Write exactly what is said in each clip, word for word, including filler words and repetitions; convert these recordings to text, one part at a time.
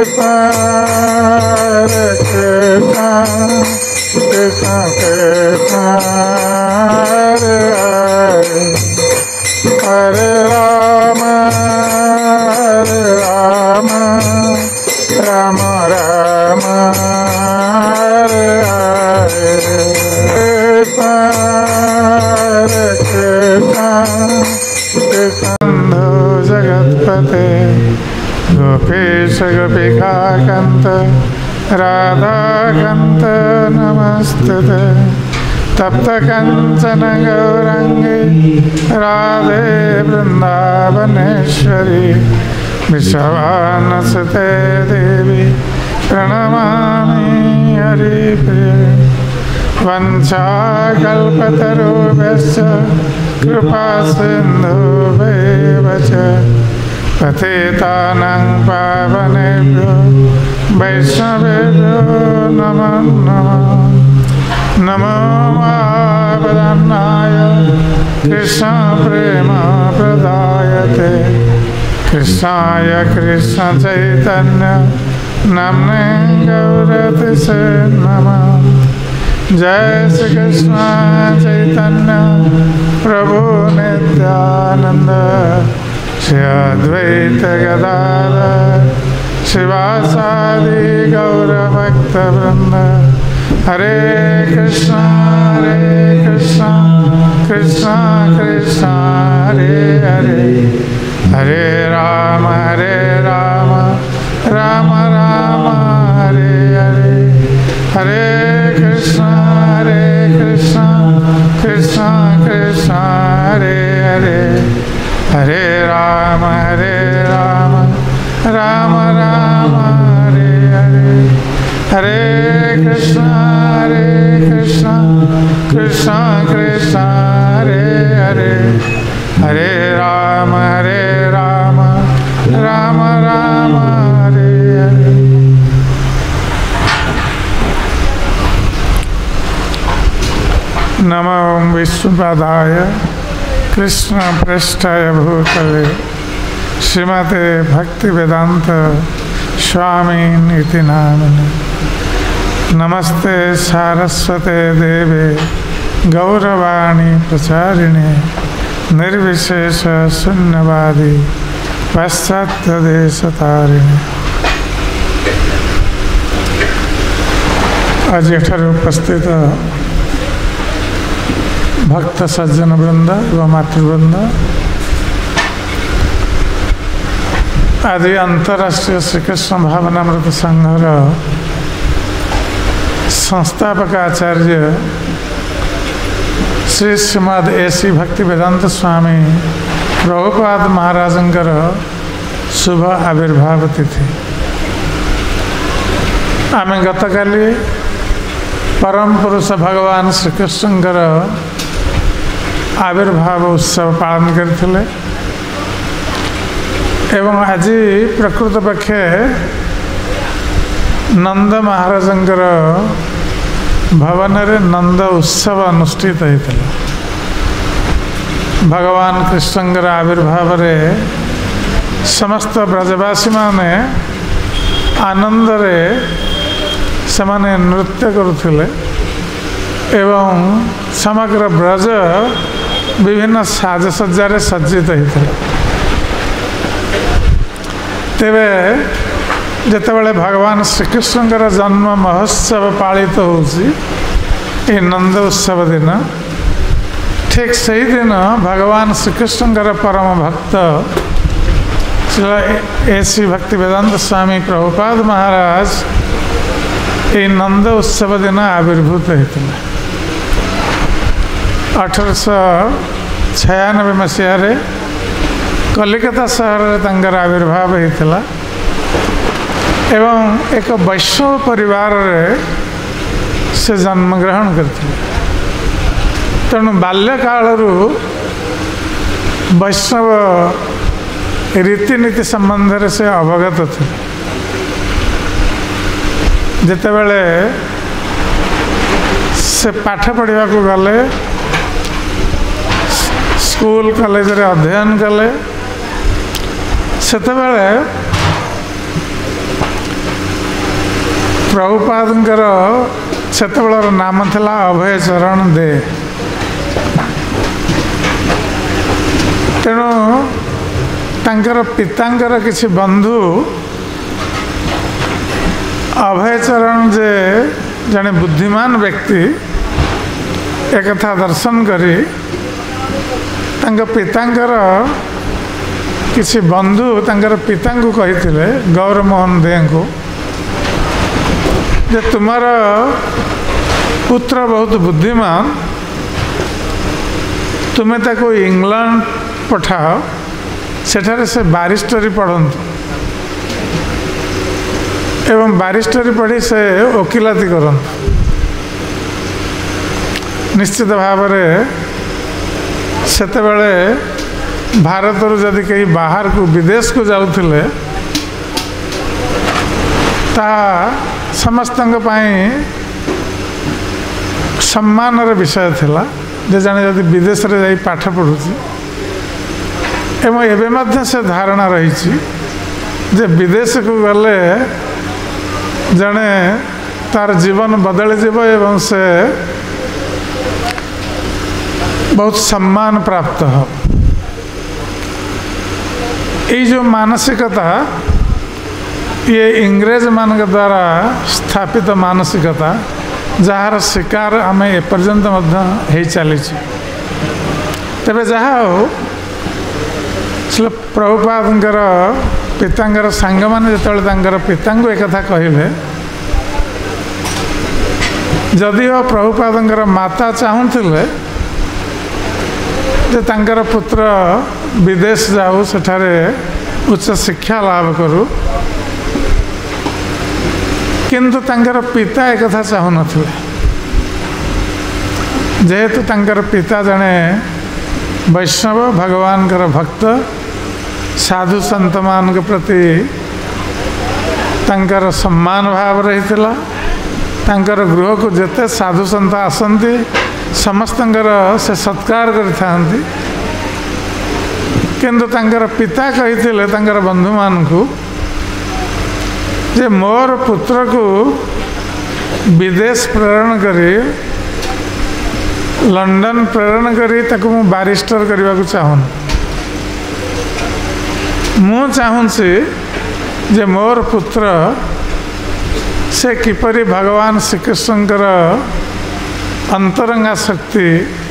Hare Rama, Hare Rama, Rama Rama, Hare Hare, Hare Krishna, Krishna Jagatpate, Gopesha Gopika Kanta, Radha Kanta Namastute. तप्त कंचन गौरंगी राधे वृंदावनेश्वरी विश्वानसते देवी प्रणमामि हरिप्रिये वंशाकल्पतरुभ्यश्च कृपा सिन्धुभ्येव च पतितानां पावनेभ्यो वैष्णवेभ्यो नमो नमः नमो महावदन्नाय कृष्ण प्रेम प्रदायते कृष्णाय कृष्ण चैतन्य नाम्ने गौरतिसे नमः जय श्री कृष्ण चैतन्य प्रभु नित्यानंद श्री अद्वैत गदाधर शिवासादि गौरभक्तवृंद हरे कृष्णा हरे कृष्णा कृष्णा कृष्णा हरे हरे हरे राम हरे राम राम राम हरे हरे हरे कृष्णा हरे कृष्णा कृष्णा कृष्णा हरे हरे हरे राम हरे राम राम राम हरे हरे हरे कृष्णा हरे कृष्णा कृष्णा कृष्णा हरे हरे हरे राम हरे राम राम राम हरे हरे। नमो विष्णुपादाय कृष्ण पृष्ठाय भूतले श्रीमते भक्तिवेदांत स्वामी इति नामिने। नमस्ते सारस्वते देवे गौरवाणी प्रचारिणे निर्विशेष शून्यवादी पाश्चात्य देशतारिणे। आज एठारे उपस्थित भक्त सज्जन वृंद एवं मातृवृंद आदि अंतरराष्ट्रीय श्रीकृष्ण भावनामृत संघर संस्थापक आचार्य श्री श्रीमद एसी भक्तिवेदांत स्वामी प्रभुपाद महाराजंकर शुभ आविर्भाव तिथि। आम गतकाली परम पुरुष भगवान श्रीकृष्णकर आविर्भाव उत्सव पालन करथिले एवं आज प्रकृत पक्षे नंद महाराजंकर भवन रे नंद उत्सव अनुष्ठित होता। भगवान कृष्णंकर आविर्भाव रे समस्त ब्रजवासी माने आनंद रे समाने नृत्य करुथिले एवं समग्र ब्रज विभिन्न साजसज्जा रे सज्जित होता। तेबे जितेबाला भगवान श्रीकृष्णकर जन्म महोत्सव पालित होउछि ए नंद उत्सव दिन ठीक सही दिन भगवान श्रीकृष्णकर परम भक्त श्री एसी भक्तिवेदांत स्वामी प्रभुपाद महाराज ए नंद उत्सव दिन आविर्भूत होते। अठारश छयानबे मसीह कलिकता सहर तंकर आविर्भाव होता एवं एक वैष्णव परिवार रे से जन्म ग्रहण करते। तेणु बाल्यकाल वैष्णव रीतिनीति संबंध से अवगत थे। जितेबाला से पाठ पढ़ा को गले स्कूल कॉलेज रे अध्ययन कले सेतेबाला ପ୍ରଭୁପାଦଙ୍କର ସେତେବେଳର ନାମ ଥିଲା ଅଭୟ ଚରଣ ଦେ। ତେଣୁ ତାଙ୍କର ପିତାଙ୍କର କିଛି ବନ୍ଧୁ ଅଭୟ ଚରଣ ଯେ ଜଣେ ବୁଦ୍ଧିମାନ ବ୍ୟକ୍ତି ଏକଥା ଦର୍ଶନ କରି ତାଙ୍କ ପିତାଙ୍କର କିଛି ବନ୍ଧୁ ତାଙ୍କର ପିତାଙ୍କୁ କହିଥିଲେ ଗୌରମୋହନ ଦେଙ୍କୁ ଯେ ତୁମର ପୁତ୍ର ବହୁତ ବୁଦ୍ଧିମାନ, ତୁମେ ତାକୁ ଇଂଲଣ୍ଡ ପଠାଅ, ସେଠାରେ ସେ ବାରିଷ୍ଟରୀ ପଢ଼ନ୍ତୁ ଏବଂ ବାରିଷ୍ଟରୀ ପଢ଼ି ସେ ଓକିଲାତି କରନ୍ତୁ। ନିଶ୍ଚିତ ଭାବରେ ସେତେବେଳେ ଭାରତରୁ ଯଦି କେହି ବାହାରକୁ ବିଦେଶକୁ ଯାଉଥିଲେ ତାହା ସମସ୍ତଙ୍କ ପାଇଁ ସମ୍ମାନର ବିଷୟ ଥିଲା ଯେ ଜଣେ ଯଦି ବିଦେଶରେ ଯାଇ ପାଠ ପଢ଼ୁଛି। ଏବଂ ଏବେ ମଧ୍ୟ ସେ ଧାରଣା ରହିଛି ଯେ ବିଦେଶକୁ ଗଲେ ଜଣେ ତାର ଜୀବନ ବଦଳିଯିବ ଏବଂ ସେ ବହୁତ ସମ୍ମାନ ପ୍ରାପ୍ତ ହେବ। ଏଇ ଯେଉଁ ମାନସିକତା ଇଏ ଇଂରେଜମାନଙ୍କ ଦ୍ୱାରା ସ୍ଥାପିତ ମାନସିକତା, ଯାହାର ଶିକାର ଆମେ ଏପର୍ଯ୍ୟନ୍ତ ମଧ୍ୟ ହେଇ ଚାଲିଛୁ। ତେବେ ଯାହା ହେଉ ଶ୍ରୀ ପ୍ରଭୁପାଦଙ୍କର ପିତାଙ୍କର ସାଙ୍ଗମାନେ ଯେତେବେଳେ ତାଙ୍କର ପିତାଙ୍କୁ ଏକଥା କହିଲେ, ଯଦିଓ ପ୍ରଭୁପାଦଙ୍କର ମାତା ଚାହୁଁଥିଲେ ଯେ ତାଙ୍କର ପୁତ୍ର ବିଦେଶ ଯାଉ, ସେଠାରେ ଉଚ୍ଚ ଶିକ୍ଷା ଲାଭ କରୁ, କିନ୍ତୁ ତାଙ୍କର ପିତା ଏକଥା ଚାହୁଁନଥିଲେ। ଯେହେତୁ ତାଙ୍କର ପିତା ଜଣେ ବୈଷ୍ଣବ, ଭଗବାନଙ୍କର ଭକ୍ତ, ସାଧୁ ସନ୍ତମାନଙ୍କ ପ୍ରତି ତାଙ୍କର ସମ୍ମାନ ଭାବ ରହିଥିଲା। ତାଙ୍କର ଗୃହକୁ ଯେତେ ସାଧୁ ସନ୍ତ ଆସନ୍ତି ସମସ୍ତଙ୍କର ସେ ସତ୍କାର କରିଥାନ୍ତି। କିନ୍ତୁ ତାଙ୍କର ପିତା କହିଥିଲେ ତାଙ୍କର ବନ୍ଧୁମାନଙ୍କୁ ଯେ ମୋର ପୁତ୍ରକୁ ବିଦେଶ ପ୍ରେରଣ କରି, ଲଣ୍ଡନ ପ୍ରେରଣ କରି ତାକୁ ମୁଁ ବାରିଷ୍ଟର କରିବାକୁ ଚାହୁଁନି। ମୁଁ ଚାହୁଁଛି ଯେ ମୋର ପୁତ୍ର ସେ କିପରି ଭଗବାନ ଶ୍ରୀକୃଷ୍ଣଙ୍କର ଅନ୍ତରଙ୍ଗା ଶକ୍ତି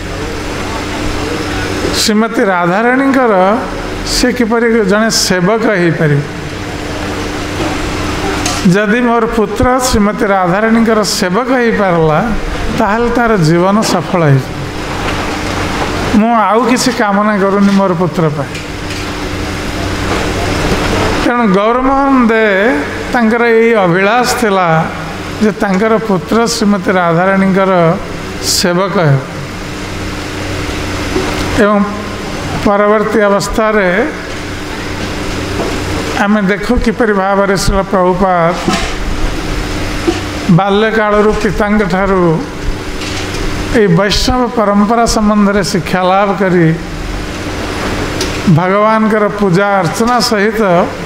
ଶ୍ରୀମତୀ ରାଧାରାଣୀଙ୍କର ସେ କିପରି ଜଣେ ସେବକ ହେଇପାରିବ। ଯଦି ମୋର ପୁତ୍ର ଶ୍ରୀମତୀ ରାଧାରାଣୀଙ୍କର ସେବକ ହେଇପାରିଲା ତାହେଲେ ତାର ଜୀବନ ସଫଳ ହେଇଯିବ। ମୁଁ ଆଉ କିଛି କାମନା କରୁନି ମୋର ପୁତ୍ର ପାଇଁ। ତେଣୁ ଗୌରମୋହନ ଦେ ତାଙ୍କର ଏଇ ଅଭିଳାଷ ଥିଲା ଯେ ତାଙ୍କର ପୁତ୍ର ଶ୍ରୀମତୀ ରାଧାରାଣୀଙ୍କର ସେବକ ହେବ। ଏବଂ ପରବର୍ତ୍ତୀ ଅବସ୍ଥାରେ ଆମେ ଦେଖୁ କିପରି ଭାବରେ ଶ୍ରୀଲ ପ୍ରଭୁପାଦ ବାଲ୍ୟକାଳରୁ ପିତାଙ୍କ ଠାରୁ ଏହି ବୈଷ୍ଣବ ପରମ୍ପରା ସମ୍ବନ୍ଧରେ ଶିକ୍ଷା ଲାଭ କରି ଭଗବାନଙ୍କର ପୂଜା ଅର୍ଚ୍ଚନା ସହିତ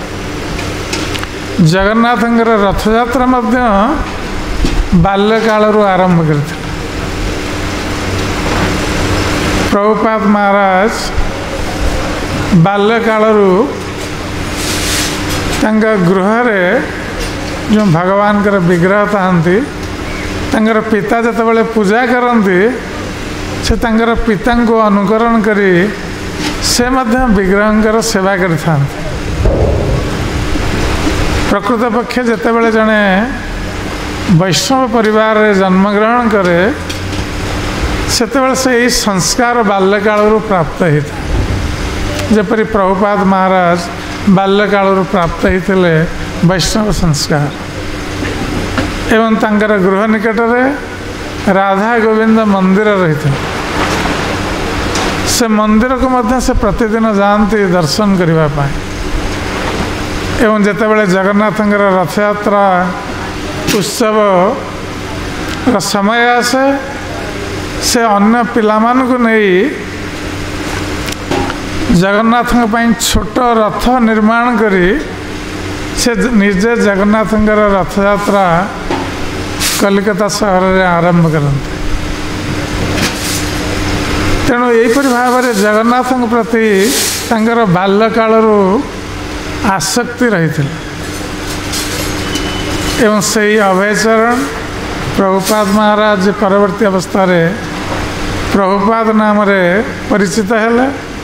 ଜଗନ୍ନାଥଙ୍କର ରଥଯାତ୍ରା ମଧ୍ୟ ବାଲ୍ୟକାଳରୁ ଆରମ୍ଭ କରିଥିଲେ। ପ୍ରଭୁପାଦ ମହାରାଜ ବାଲ୍ୟକାଳରୁ ତାଙ୍କ ଗୃହରେ ଯେଉଁ ଭଗବାନଙ୍କର ବିଗ୍ରହ ଥାନ୍ତି, ତାଙ୍କର ପିତା ଯେତେବେଳେ ପୂଜା କରନ୍ତି ସେ ତାଙ୍କର ପିତାଙ୍କୁ ଅନୁକରଣ କରି ସେ ମଧ୍ୟ ବିଗ୍ରହଙ୍କର ସେବା କରିଥାନ୍ତି। ପ୍ରକୃତ ପକ୍ଷେ ଯେତେବେଳେ ଜଣେ ବୈଷ୍ଣବ ପରିବାରରେ ଜନ୍ମଗ୍ରହଣ କରେ ସେତେବେଳେ ସେ ଏହି ସଂସ୍କାର ବାଲ୍ୟକାଳରୁ ପ୍ରାପ୍ତ ହୋଇଥାଏ। ଯେପରି ପ୍ରଭୁପାଦ ମହାରାଜ ବାଲ୍ୟକାଳରୁ ପ୍ରାପ୍ତ ହୋଇଥିଲେ ବୈଷ୍ଣବ ସଂସ୍କାର। ଏବଂ ତାଙ୍କର ଗୃହ ନିକଟରେ ରାଧା ଗୋବିନ୍ଦ ମନ୍ଦିର ରହିଥିଲା। ସେ ମନ୍ଦିରକୁ ମଧ୍ୟ ସେ ପ୍ରତିଦିନ ଯାଆନ୍ତି ଦର୍ଶନ କରିବା ପାଇଁ। ଏବଂ ଯେତେବେଳେ ଜଗନ୍ନାଥଙ୍କର ରଥଯାତ୍ରା ଉତ୍ସବର ସମୟ ଆସେ ସେ ଅନ୍ୟ ପିଲାମାନଙ୍କୁ ନେଇ ଜଗନ୍ନାଥଙ୍କ ପାଇଁ ଛୋଟ ରଥ ନିର୍ମାଣ କରି ସେ ନିଜେ ଜଗନ୍ନାଥଙ୍କର ରଥଯାତ୍ରା कलिकता सहर में आरंभ करते। तेणु यहीपरि भाव में जगन्नाथ प्रति तांकर बाल्यकालू आसक्ति रही एवं से अभयचरण प्रभुपाद महाराज परवर्ती अवस्था रे प्रभुपाद नाम रे परिचित हेले।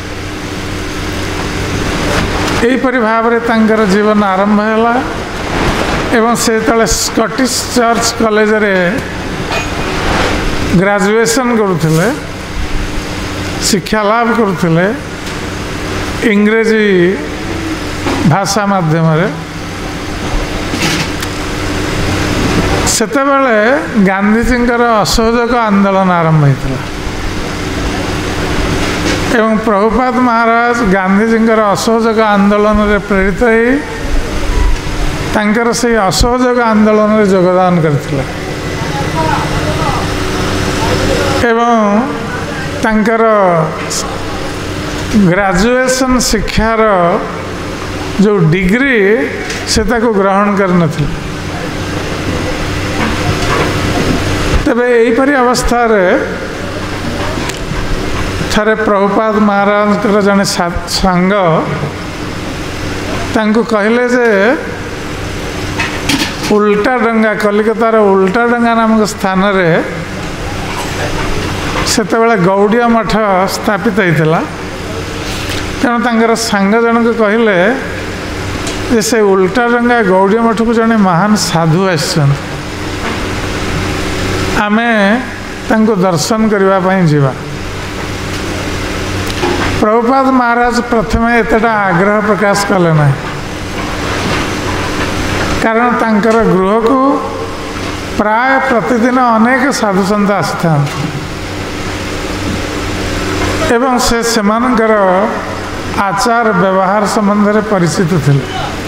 यहीपरि भाव में तांकर जीवन आरंभ है एवं से तले स्कॉटिश चर्च कॉलेज रे ग्रेजुएशन करुले शिक्षा लाभ करुले इंग्रेजी भाषा माध्यम सेतेबेले गांधीजी असहयोग आंदोलन आरंभ होता एवं प्रभुपाद महाराज गांधीजी असहयोग आंदोलन रे प्रेरित ही तांकर से असहयोग आंदोलन रे योगदान करथिले एवं तांकर ग्रेजुएशन शिक्षार जो डिग्री से ताको ग्रहण करनथिले। तबे एहीपरि अवस्था रे थरे प्रभुपाद महाराज जने सांग तांको कहले जे उल्टा डंगा कलिकतार उल्टा डंगा नामक स्थान रे सेतेबेले गौड़िया मठ स्थापित होता। तेणु तांकर सांग जनक कहले जे से उल्टा डंगा गौड़िया मठ को जने महान साधु आसन आमे तांको दर्शन करबा पई जीवा। प्रभुपाद महाराज प्रथमे एतटा आग्रह प्रकाश कले ना कारण तांकर गृह को प्राय प्रतिदिन अनेक साधु सन्त आसता एवं से सेमानकर आचार व्यवहार संबंध में परिचित थे।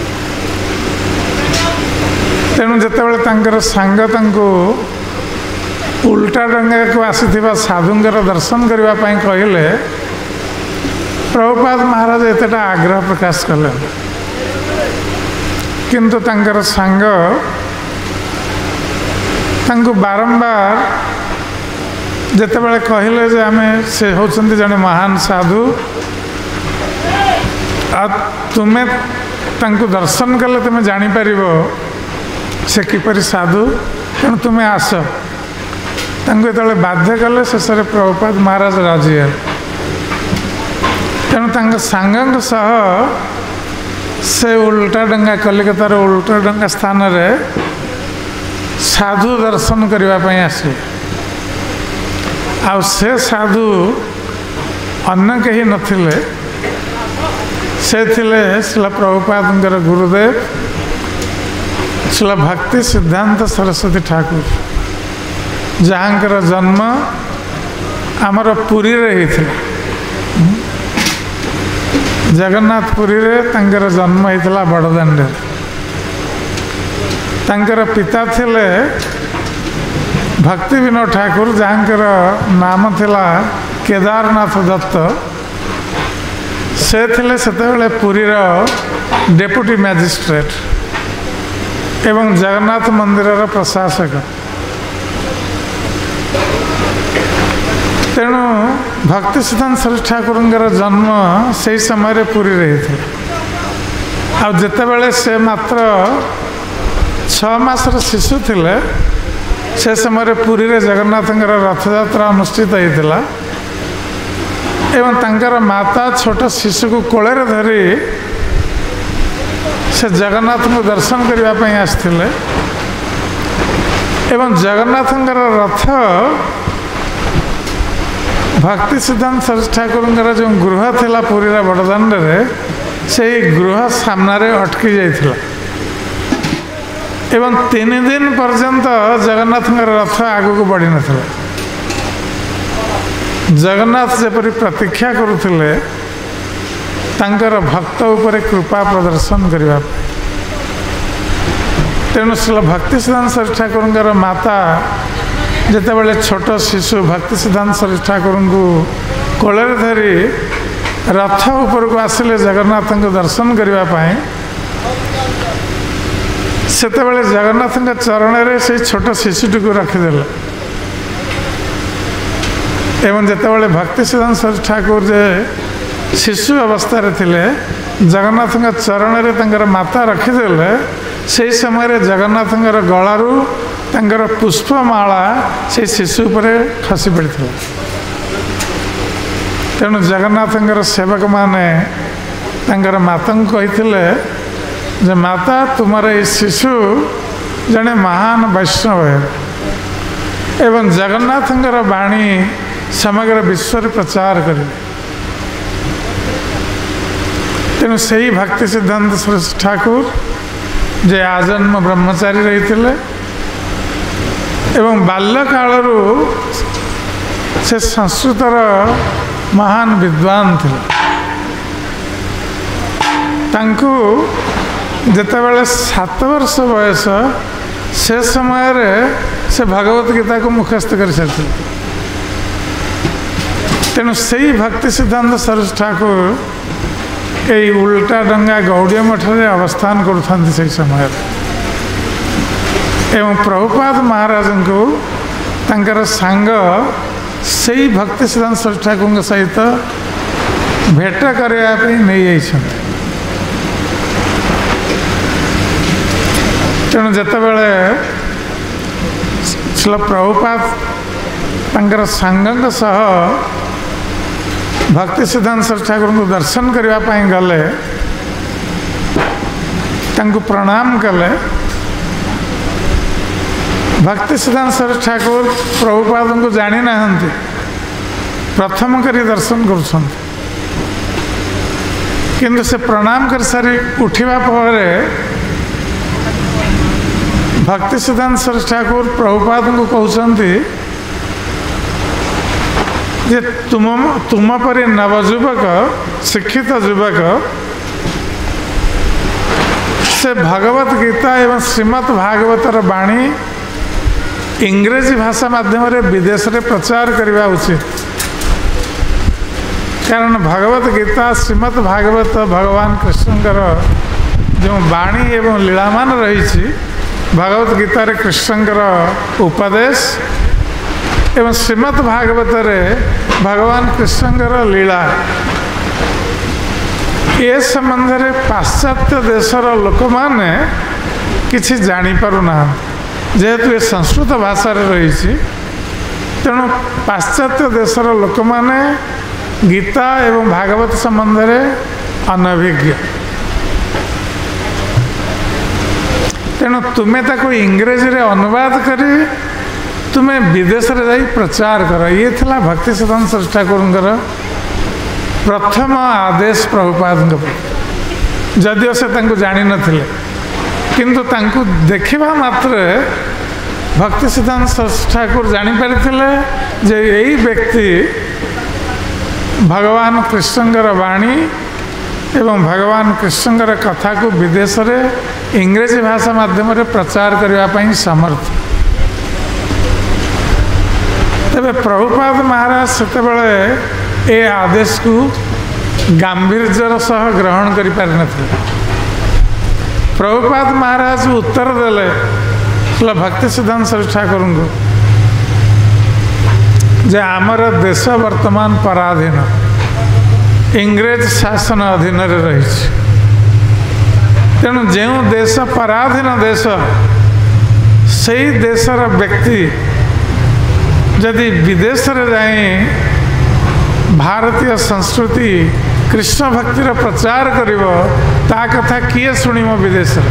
तेणु जितेबाला तांकर सांग तांको उल्टा डंगा को आसीथिबा साधुंकर दर्शन करबा पई कहले प्रभुपाद महाराज एतटा आग्रह प्रकाश कले किंतु तांकर सांग तांको बारंबार जितेबाला कहले जे आमे से होचंती जने महान साधु आ तुमे तांको दर्शन कले तुमे जानी परिबो से किपरि साधु तेणु तुमे आस तांको एतले बाध्य कले शेषे प्रभुपाद महाराज राजी है। तेणु तांको सांगक सह से उल्टा डंगा कलिकतार उल्टा डंगा स्थान रे साधु दर्शन करबा पई आसे आ से साधु अन्य कहीं नथिले से थिले श्रील प्रभुपादंकर गुरुदेव श्रील भक्ति सिद्धांत सरस्वती ठाकुर जहाँकर जन्म आमर पुरी रे हिथिला जगन्नाथपुरी रे तांकर जन्म होता बड़दाण्ड। तांकर पिता थिले भक्ति विनोद ठाकुर जहाँकर नाम थिला केदारनाथ दत्त से थिले सेतेबेले पुरीर डेपुटी मैजिस्ट्रेट एवं जगन्नाथ मंदिर प्रशासक। तेणु भक्ति सिद्धांत सरस्वती ठाकुर जन्म से समय पुरी रही थे आ जितेबाला से मात्र छमासर शिशु थिले से समय पुरी रे जगन्नाथ रथयात्रा अनुष्ठित होता एवं तांकर माता छोट शिशु को कोଳରେ धरी से जगन्नाथ को दर्शन करने आसते एवं जगन्नाथ रथ भक्ति सिद्धांत सरस्वती ठाकुर जो गृह थिला पुरी बड़दाण्ड रे से गृह सामने अटकी जाइथिला एवं तीन दिन पर्यंत जगन्नाथ रथ आगू को बढ़ी नथिला। जगन्नाथ जेपरी प्रतीक्षा करुथिले तांकर भक्त उपरे कृपा प्रदर्शन करबा तेणु श्री भक्ति सिद्धांत सरस्वती ठाकुर माता जितेबाला छोट शिशु भक्ति सिद्धांत सरस्वती ठाकुर को कोଳରେ धरी रथ उपर को आसिले जगन्नाथ को दर्शन करने ସେତେବେଳେ ଜଗନ୍ନାଥଙ୍କ ଚରଣରେ ସେଇ ଛୋଟ ଶିଶୁଟିକୁ ରଖିଦେଲେ ଏବଂ ଯେତେବେଳେ ଭକ୍ତି ସିଦ୍ଧାନ୍ତ ସରସ୍ୱତୀ ଠାକୁର ଯେ ଶିଶୁ ଅବସ୍ଥାରେ ଥିଲେ ଜଗନ୍ନାଥଙ୍କ ଚରଣରେ ତାଙ୍କର ମାତା ରଖିଦେଲେ ସେହି ସମୟରେ ଜଗନ୍ନାଥଙ୍କର ଗଳାରୁ ତାଙ୍କର ପୁଷ୍ପମାଳା ସେଇ ଶିଶୁ ଉପରେ ଖସି ପଡ଼ିଥିଲା। ତେଣୁ ଜଗନ୍ନାଥଙ୍କର ସେବକମାନେ ତାଙ୍କର ମାତାଙ୍କୁ କହିଥିଲେ ଯେ ମାତା ତୁମର ଏଇ ଶିଶୁ ଜଣେ ମହାନ ବୈଷ୍ଣବ ଏବଂ ଜଗନ୍ନାଥଙ୍କର ବାଣୀ ସମଗ୍ର ବିଶ୍ୱରେ ପ୍ରଚାର କରିବେ। ତେଣୁ ସେହି ଭକ୍ତି ସିଦ୍ଧାନ୍ତ ସରସ୍ୱତୀ ଠାକୁର ଯେ ଆଜନ୍ମ ବ୍ରହ୍ମଚାରୀ ରହିଥିଲେ ଏବଂ ବାଲ୍ୟକାଳରୁ ସେ ସଂସ୍କୃତର ମହାନ ବିଦ୍ୱାନ ଥିଲେ। ତାଙ୍କୁ ଯେତେବେଳେ ସାତ ବର୍ଷ ବୟସ ସେ ସମୟରେ ସେ ଭଗବତ ଗୀତାକୁ ମୁଖସ୍ଥ କରିସାରିଥିଲେ। ତେଣୁ ସେହି ଭକ୍ତି ସିଦ୍ଧାନ୍ତ ସରସ୍ୱତୀ ଠାକୁର ଏଇ ଉଲ୍ଟା ଡଙ୍ଗା ଗୌଡ଼ିୟ ମଠରେ ଅବସ୍ଥାନ କରୁଥାନ୍ତି ସେହି ସମୟରେ ଏବଂ ପ୍ରଭୁପାଦ ମହାରାଜଙ୍କୁ ତାଙ୍କର ସାଙ୍ଗ ସେଇ ଭକ୍ତି ସିଦ୍ଧାନ୍ତ ସରସ୍ୱତୀ ଠାକୁରଙ୍କ ସହିତ ଭେଟ କରିବା ପାଇଁ ନେଇଯାଇଛନ୍ତି। ତେଣୁ ଯେତେବେଳେ ଶ୍ରୀଲ ପ୍ରଭୁପାଦ ତାଙ୍କର ସାଙ୍ଗଙ୍କ ସହ ଭକ୍ତି ସିଦ୍ଧାନ୍ତ ସରସ୍ୱତୀ ଠାକୁରଙ୍କୁ ଦର୍ଶନ କରିବା ପାଇଁ ଗଲେ ତାଙ୍କୁ ପ୍ରଣାମ କଲେ। ଭକ୍ତି ସିଦ୍ଧାନ୍ତ ସରସ୍ୱତୀ ଠାକୁର ପ୍ରଭୁପାଦଙ୍କୁ ଜାଣିନାହାନ୍ତି, ପ୍ରଥମ କରି ଦର୍ଶନ କରୁଛନ୍ତି। କିନ୍ତୁ ସେ ପ୍ରଣାମ କରିସାରି ଉଠିବା ପରେ ଭକ୍ତି ସିଦ୍ଧାନ୍ତ ସରସ୍ୱତୀ ଠାକୁର ପ୍ରଭୁପାଦଙ୍କୁ କହୁଛନ୍ତି ଯେ ତୁମ ତୁମ ପରି ନବଯୁବକ ଶିକ୍ଷିତ ଯୁବକ ସେ ଭଗବତ ଗୀତା ଏବଂ ଶ୍ରୀମଦ୍ ଭାଗବତର ବାଣୀ ଇଂରେଜୀ ଭାଷା ମାଧ୍ୟମରେ ବିଦେଶରେ ପ୍ରଚାର କରିବା ଉଚିତ। କାରଣ ଭଗବତ ଗୀତା ଶ୍ରୀମଦ୍ ଭାଗବତ ଭଗବାନ କୃଷ୍ଣଙ୍କର ଯେଉଁ ବାଣୀ ଏବଂ ଲୀଳାମାନ ରହିଛି, ଭଗବତ ଗୀତାରେ କୃଷ୍ଣଙ୍କର ଉପଦେଶ ଏବଂ ଶ୍ରୀମଦ୍ ଭାଗବତରେ ଭଗବାନ କୃଷ୍ଣଙ୍କର ଲୀଳା, ଏ ସମ୍ବନ୍ଧରେ ପାଶ୍ଚାତ୍ୟ ଦେଶର ଲୋକମାନେ କିଛି ଜାଣିପାରୁନାହାନ୍ତି। ଯେହେତୁ ଏ ସଂସ୍କୃତ ଭାଷାରେ ରହିଛି, ତେଣୁ ପାଶ୍ଚାତ୍ୟ ଦେଶର ଲୋକମାନେ ଗୀତା ଏବଂ ଭାଗବତ ସମ୍ବନ୍ଧରେ ଅନଭିଜ୍ଞ। ତେଣୁ ତୁମେ ତାକୁ ଇଂରେଜୀରେ ଅନୁବାଦ କରି ତୁମେ ବିଦେଶରେ ଯାଇ ପ୍ରଚାର କର। ଇଏ ଥିଲା ଭକ୍ତି ସିଦ୍ଧାନ୍ତ ସରସ୍ୱତୀ ଠାକୁରଙ୍କର ପ୍ରଥମ ଆଦେଶ ପ୍ରଭୁପାଦଙ୍କ ପ୍ରତି। ଯଦିଓ ସେ ତାଙ୍କୁ ଜାଣିନଥିଲେ, କିନ୍ତୁ ତାଙ୍କୁ ଦେଖିବା ମାତ୍ରେ ଭକ୍ତି ସିଦ୍ଧାନ୍ତ ସରସ୍ୱତୀ ଠାକୁର ଜାଣିପାରିଥିଲେ ଯେ ଏଇ ବ୍ୟକ୍ତି ଭଗବାନ କୃଷ୍ଣଙ୍କର ବାଣୀ ଏବଂ ଭଗବାନ କୃଷ୍ଣଙ୍କର କଥାକୁ ବିଦେଶରେ ଇଂରେଜୀ ଭାଷା ମାଧ୍ୟମରେ ପ୍ରଚାର କରିବା ପାଇଁ ସମର୍ଥ। ତେବେ ପ୍ରଭୁପାଦ ମହାରାଜ ସେତେବେଳେ ଏ ଆଦେଶକୁ ଗାମ୍ଭୀର୍ଯ୍ୟର ସହ ଗ୍ରହଣ କରିପାରିନଥିଲେ। ପ୍ରଭୁପାଦ ମହାରାଜ ଉତ୍ତର ଦେଲେ ଭକ୍ତି ସିଦ୍ଧାନ୍ତ ସରସ୍ୱତୀ ଠାକୁରଙ୍କୁ ଯେ ଆମର ଦେଶ ବର୍ତ୍ତମାନ ପରାଧୀନ, ଇଂରେଜ ଶାସନ ଅଧୀନରେ ରହିଛି। ତେଣୁ ଯେଉଁ ଦେଶ ପରାଧୀନ ଦେଶ, ସେଇ ଦେଶର ବ୍ୟକ୍ତି ଯଦି ବିଦେଶରେ ଯାଇ ଭାରତୀୟ ସଂସ୍କୃତି କୃଷ୍ଣ ଭକ୍ତିର ପ୍ରଚାର କରିବ, ତା କଥା କିଏ ଶୁଣିବ ବିଦେଶରେ?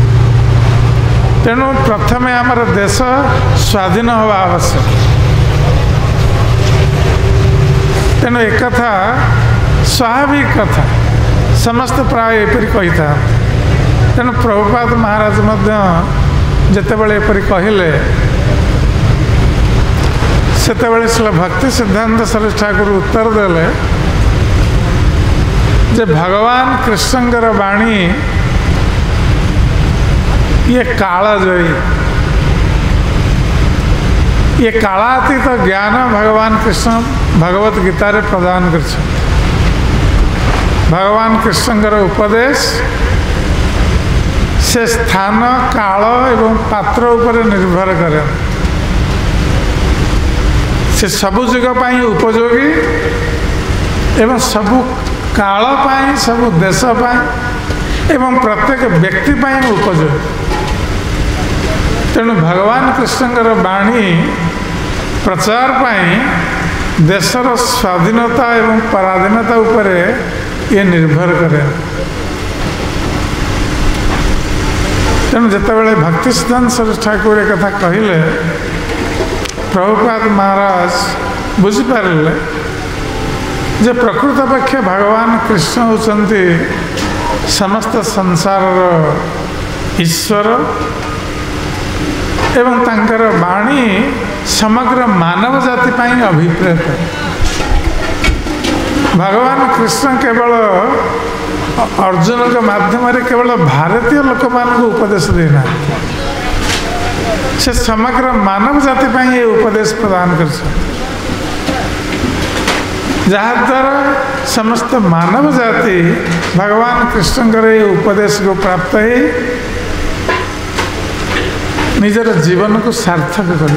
ତେଣୁ ପ୍ରଥମେ ଆମର ଦେଶ ସ୍ୱାଧୀନ ହେବା ଆବଶ୍ୟକ। ତେଣୁ ଏକଥା ସ୍ୱାଭାବିକ କଥା, ସମସ୍ତେ ପ୍ରାୟ ଏପରି କହିଥାନ୍ତି। ତେଣୁ ପ୍ରଭୁପାଦ ମହାରାଜ ମଧ୍ୟ ଯେତେବେଳେ ଏପରି କହିଲେ, ସେତେବେଳେ ଶ୍ରୀ ଭକ୍ତି ସିଦ୍ଧାନ୍ତ ସରସ୍ୱତୀ ଠାକୁର ଉତ୍ତର ଦେଲେ ଯେ ଭଗବାନ କୃଷ୍ଣଙ୍କର ବାଣୀ ଇଏ କାଳଜୟୀ, ଇଏ କାଳାତୀତ ଜ୍ଞାନ ଭଗବାନ କୃଷ୍ଣ ଭଗବତ ଗୀତାରେ ପ୍ରଦାନ କରିଛନ୍ତି। ଭଗବାନ କୃଷ୍ଣଙ୍କର ଉପଦେଶ से स्थान काल एवं पात्र उपरे निर्भर करे से सबु जुग पाई उपयोगी एवं सबु काल पाई सबु देश पाई एवं प्रत्येक व्यक्ति पाई उपयोगी। तेणु भगवान कृष्णकर बाणी प्रचार पाई देशर स्वाधीनता एवं पराधीनता उपरे ये निर्भर करे। तेणु जितेबाला भक्ति सिद्धांत सरस्वती ठाकुर एक कथा कहले प्रभुपाद महाराज बुझिपारे जे प्रकृत पक्षे भगवान कृष्ण होचंती समस्त संसार ईश्वर एवं तांकर वाणी समग्र मानव जाति पाई अभिप्रेत। भगवान कृष्ण केवल अर्जुन के माध्यम केवल भारतीय लोक मान उपदेश देना से समग्र मानव जाति पाई ये उपदेश प्रदान कर जहाद्वारा समस्त मानव जाति भगवान कृष्ण ये उपदेश को प्राप्त ही निजर जीवन को सार्थक कर।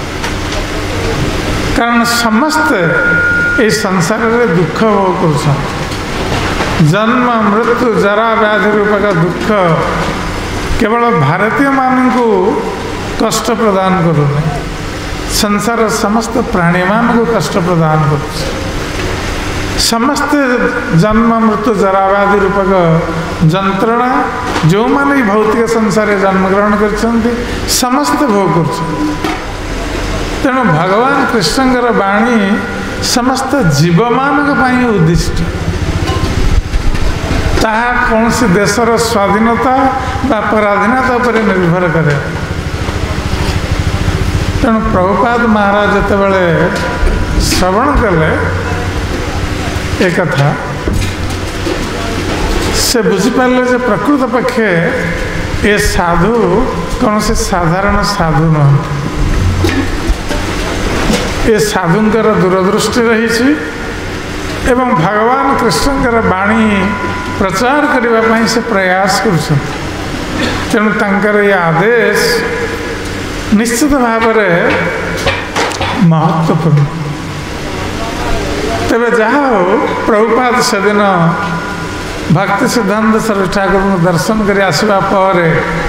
कारण समस्त ये संसार में दुख भोग कर जन्म मृत्यु जरा व्याधि रूप का दुख केवल भारतीय मान को कष्ट प्रदान करूँ संसार समस्त प्राणी मान को कष्ट प्रदान कर समस्त जन्म मृत्यु जरा व्याधि रूपक जंत्रणा जो माने भौतिक संसार जन्म ग्रहण कर समस्त भोग कर। तेणु भगवान कृष्णकर वाणी समस्त जीव मान उद्दिष्ट ताहा कौन सी देशर स्वाधीनता बा पराधीनता पर निर्भर करे। तेणु प्रभुपाद महाराज जितेबाला श्रवण कले एक कथा से बुझिपारे जे प्रकृत पक्षे ये साधु कौन से साधारण साधु नुह ये साधुंकर दूरदृष्टि रही एवं भगवान कृष्णकर वाणी प्रचार करने से प्रयास कर। तेणु तांकर ये आदेश निश्चित भाव महत्वपूर्ण। तेरे जहाँ हो प्रभुपाद से दिन भक्ति सिद्धांत सरस्वती ठाकुर को दर्शन कर आसवा पर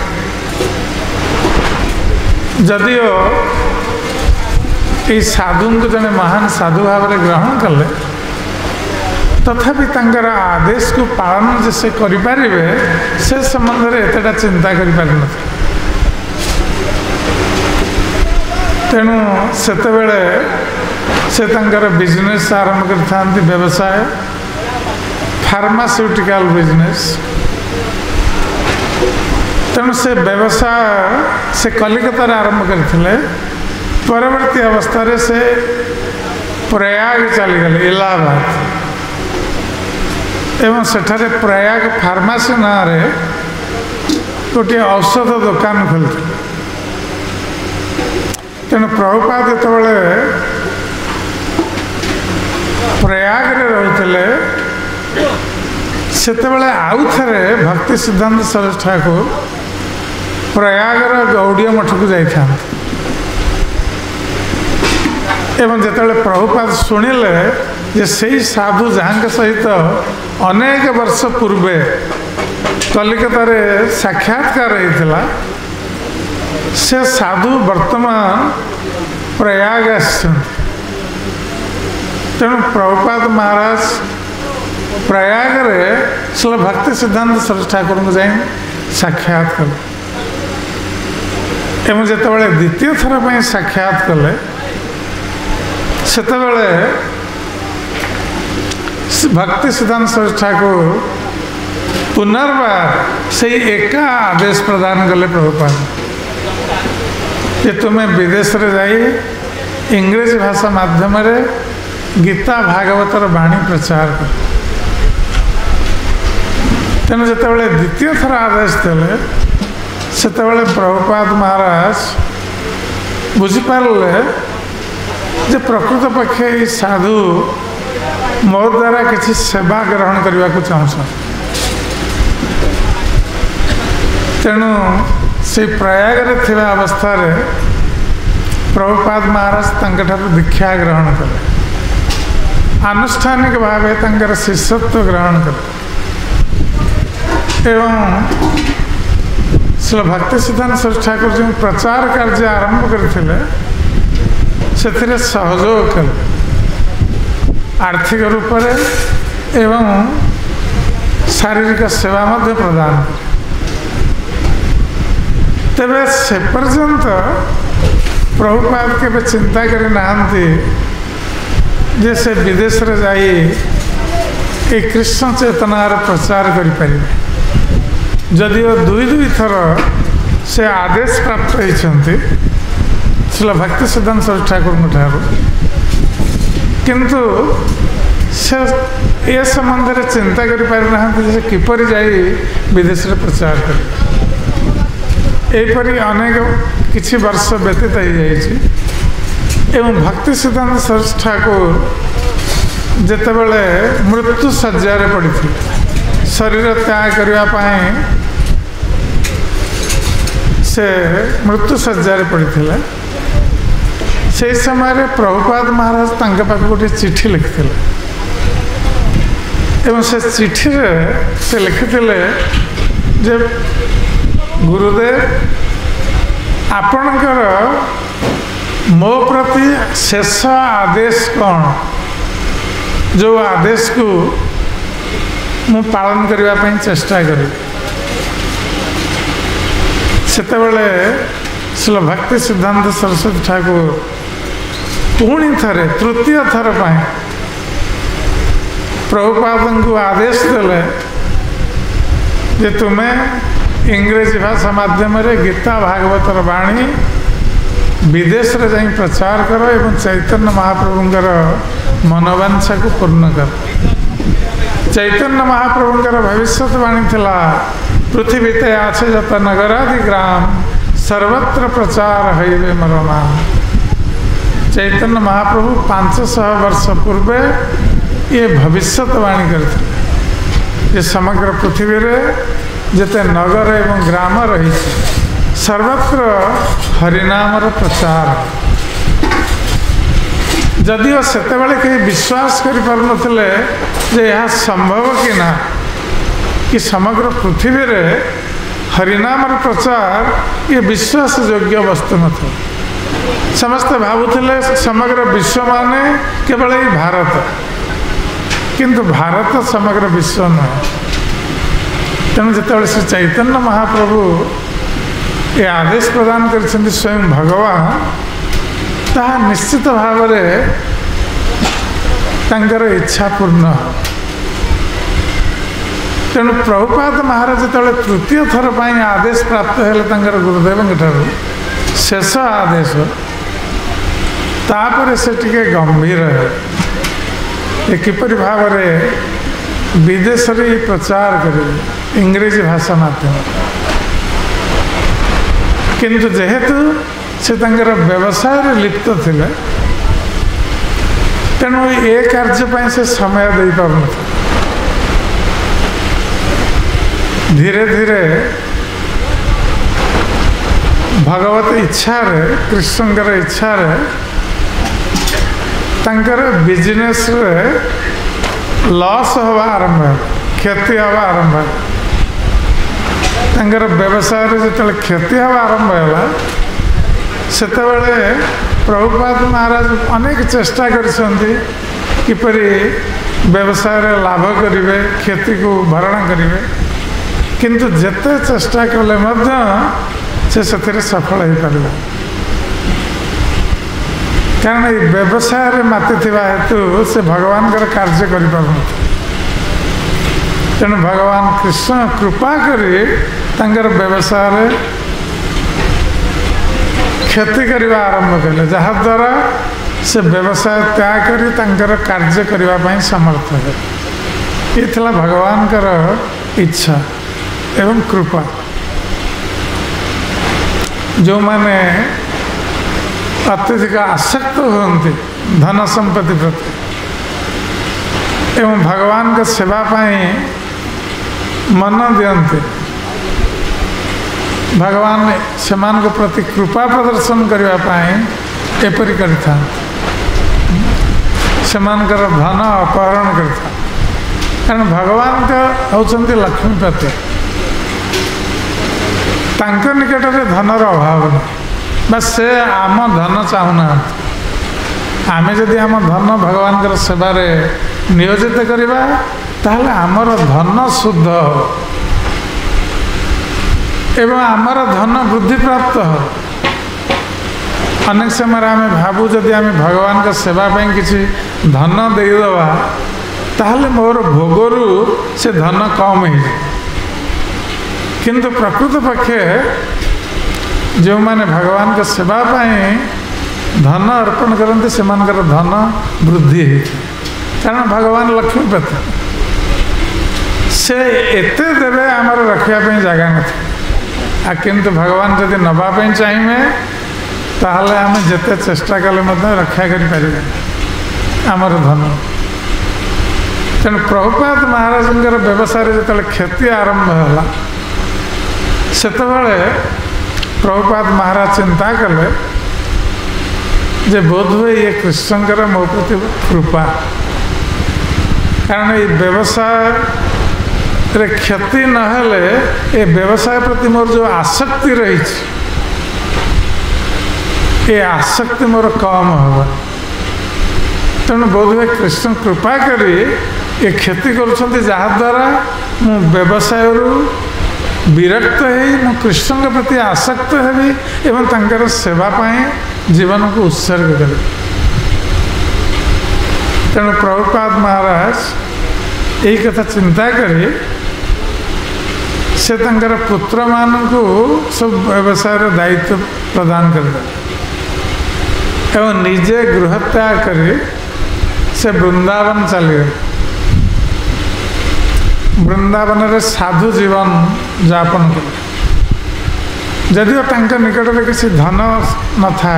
जदिओ ये साधु को जने महान साधु भाव ग्रहण कले तथापि तांकर आदेश को पालन जे से करिपारिबे से संबंध में एतटा चिंता करिपारि न। तेणु सेतेबेले से तांकर बिजनेस आरंभ करथांती व्यवसाय फार्मास्यूटिकल बिजनेस। तेणु से व्यवसाय से कलिकता आरंभ करथिले परवर्ती अवस्था रे से प्रयाग चली गले इलाहाबाद एवं सेठारे प्रयाग फार्मासी ना रे गोटे औषध दुकान खोलते। तेणु प्रभुपाद जितेबाला प्रयाग रे रहते सेतेबाला आउ थे भक्ति सिद्धांत सरस्वती ठाकुर प्रयागर गौड़ीय मठ को जाता एवं जितेबाला प्रभुपाद शुणिले जे से साधु जहाँ सहित अनेक वर्ष पूर्वे कलिकता रे साक्षात्कार होता से साधु वर्तमान प्रयाग आस। तेणु प्रभुपाद महाराज प्रयाग रे श्री भक्ति सिद्धांत सरस्वती ठाकुर को जाए साक्षात कले एवं जितेबाला द्वितीय थर पर साक्षात कले सेतेबाला भक्ति सिद्धांत सरस्वती ठाकुर पुनर्बार से एका आदेश प्रदान कले प्रभुपाद कि तुम्हें विदेश रे जाई इंग्रेजी भाषा माध्यम गीता भागवतर वाणी प्रचार कर। तेणु जितेबाला द्वितीय थर आदेश देले सेतेबाला प्रभुपाद महाराज बुझिपारे जे प्रकृत पक्षे साधु मो द्वारा किसी सेवा ग्रहण करने को चाहूँ तेणु से प्रयाग थिबा अवस्था प्रभुपाद महाराज तंकठार दीक्षा ग्रहण कले, आनुष्ठानिक भाव तंकर शिष्यत्व ग्रहण कले एवं श्री भक्ति सिद्धांत सरस्वती ठाकुर जो प्रचार कार्य आरंभ करथिले से सहयोग कले आर्थिक रूप से एवं शारीरिक सेवा मध्य प्रदान कले। तेबे से पर्यंत प्रभुपाद के चिंता करी नाहंती जे से विदेश रे जाई ए कृष्ण चेतनार प्रचार करि परिबे। जदिओ दुई दुई थर से आदेश प्राप्त होइछंती श्री भक्ति सिद्धांत सरस्वती ठाकुर ठाकुर, किंतु से ए संबंध में चिंता करि पारि नाहंती जे किपरि जाई विदेश रे प्रचार करि। एपरी अनेक किछि वर्ष व्यतीत हो जाइछि एवं भक्ति सिद्धांत सरस्वती ठाकुर जेतेबेले मृत्यु सज्जार पड़ी शरीर त्याग करने से मृत्यु सज्जार पड़ी से समय प्रभुपाद महाराज तांके पाख गोटे चिठी लिखिते एवं से चिठी से लिखिते जे गुरुदेव आपणकर मो प्रति शेष आदेश कौन, जो आदेश को मु पालन करने चेष्टा करी। सेतेबेले श्री भक्ति सिद्धांत सरस्वती ठाकुर पुणी थरे तृतीय थर पाए प्रभुपाद को आदेश देले जे तुम्हें इंग्रेजी भाषा माध्यम गीता भागवतर वाणी विदेश रे जाई प्रचार करो एवं चैतन्य महाप्रभुंकर मनोवांछा को पूर्ण कर। चैतन्य महाप्रभुंकर भविष्यवाणी थिला पृथ्वी ते आछे जत नगरादि ग्राम सर्वत्र प्रचार हईबे मोर नाम। चैतन्य महाप्रभु पांच सौ वर्ष पूर्वे ये भविष्यवाणी करते ये समग्र पृथ्वी रे जिते नगर एवं ग्राम रही सर्वत्र हरिनामर प्रचार। जदिओ सेतेबेले कहीं विश्वास करि पारुनथिले जे यह संभव कि ना कि समग्र पृथ्वी रे हरिनामर प्रचार ये विश्वास योग्य वस्तु न था। समस्त भावुथिले समग्र विश्व माने केवल ही भारत, किंतु भारत समग्र विश्व नुह। तेणु जिते श्री चैतन्य महाप्रभु ये आदेश प्रदान कर स्वयं भगवान ताहा निश्चित भाव में इच्छा पूर्ण। तेणु प्रभुपाद महाराज जो तृतीय थर पर आदेश प्राप्त हेले गुरुदेव शेष आदेश तापर से टिके गंभीर है किपरि भाव में विदेश रे प्रचार करेंगे इंग्रेजी भाषा माध्यम। किंतु जेहेतु से व्यवसाय लिप्त थिले तेणु ये कार्य से समय दे पार। धीरे धीरे भगवत इच्छा रे कृष्णकर इच्छा रे तंकर बिजनेस रे लॉस हवा आरंभ है, क्षति हवा आरंभ है। तंकर व्यवसाय रे जिते क्षति हवा आरंभ है सेतेबेले प्रभुपाद महाराज अनेक चेष्टा करिसंती किपरि व्यवसाय रे लाभ करिवे क्षति को भरण करिवे, किंतु जेते चेष्टा कले मध्य से सफल हो पारे। कारण ये व्यवसाय रे माति थिबा हेतु से भगवान कर कार्य करि पारु। तेणु भगवान कृष्ण कृपा करी तंकर व्यवसाय रे क्षति करने आरंभ कले, जहाद्वारा से व्यवसाय त्याग करी तंकर कार्य करने पाई समर्थ है। ये थिला भगवान कर इच्छा एवं कृपा। जो माने अत्यधिक आसक्त होती धन संपत्ति प्रति एवं भगवान का सेवा पाई मन दियंती भगवान सेमान प्रति कृपा प्रदर्शन करने एपरी करता सेमानकर धन अपहरण करता कारण भगवान का होचंती लक्ष्मीपति तांको निकट में धनर अभाव नहीं बस से आम धन चाहूना आमे जदि आम धन भगवान सेवारे नियोजित करवा ताहले आमर धन शुद्ध हो एवं आमर धन वृद्धि प्राप्त हो अनेक समय आम भावु जदि आम भगवान का सेवा किसी धन देदेवा ताहले मोर भोगरू से धन कम हो किंतु प्रकृत पक्षे जो माने भगवान का सेवा धन अर्पण करते से धन वृद्धि कारण भगवान लक्ष्मीपति से एते देवे आमर रखापी जगह न आ किंतु भगवान जदि नवाप चाहिए ताहले आम जिते चेष्टा कले रक्षा कर आमर धन तेणु प्रभुपाद महाराज व्यवसाय जो क्षति आरंभ है सेतबेले प्रभुपाद महाराज चिंता कले जे बोधहुए ये कृष्णकर मो प्रति कृपा कारण ये व्यवसाय रे क्षति नहले ये व्यवसाय प्रति मोर जो आसक्ति रही ये आसक्ति मोर कम होगा तेणु बोधहुए कृष्ण कृपा करी ये क्षति करुछंती जहाद्वारा मु व्यवसाय विरक्त है मु कृष्ण के प्रति आसक्त हेबी एवं तंकर सेवा पाए जीवन को उत्सर्ग कर तेणु प्रभुपाद महाराज यही कथा चिंता करी से तंकर पुत्र मान को सब व्यवसाय दायित्व प्रदान कर एवं निजे गृह त्याग करी से वृंदावन चली गए वृंदावन रे साधु जीवन यापन कर जदिव तांका निकट में किसी धन न था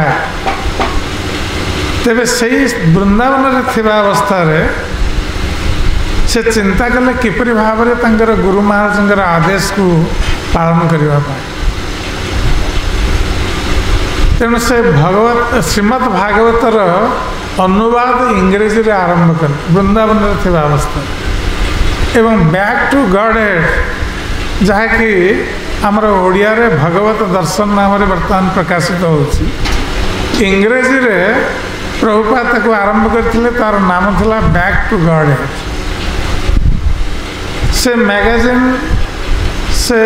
तेरे से वृंदावन रे थिबा अवस्था रे से चिंता कले किपरि भाव रे तांकर गुरु महाराज आदेश को पालन करने तेणु से भगवत श्रीमद् भागवतर अनुवाद इंग्रेजी रे आरंभ कर वृंदावन रे थिबा अवस्था एवं बैक टू गॉड हेड जहाँकि आमर ओडिया रे भगवत दर्शन नाम रे वर्तमान प्रकाशित होची इंग्रेजी रे प्रभुपाद ताको आरंभ करथिले तार नाम थिला बैक टू गॉड हेड से मैगजीन से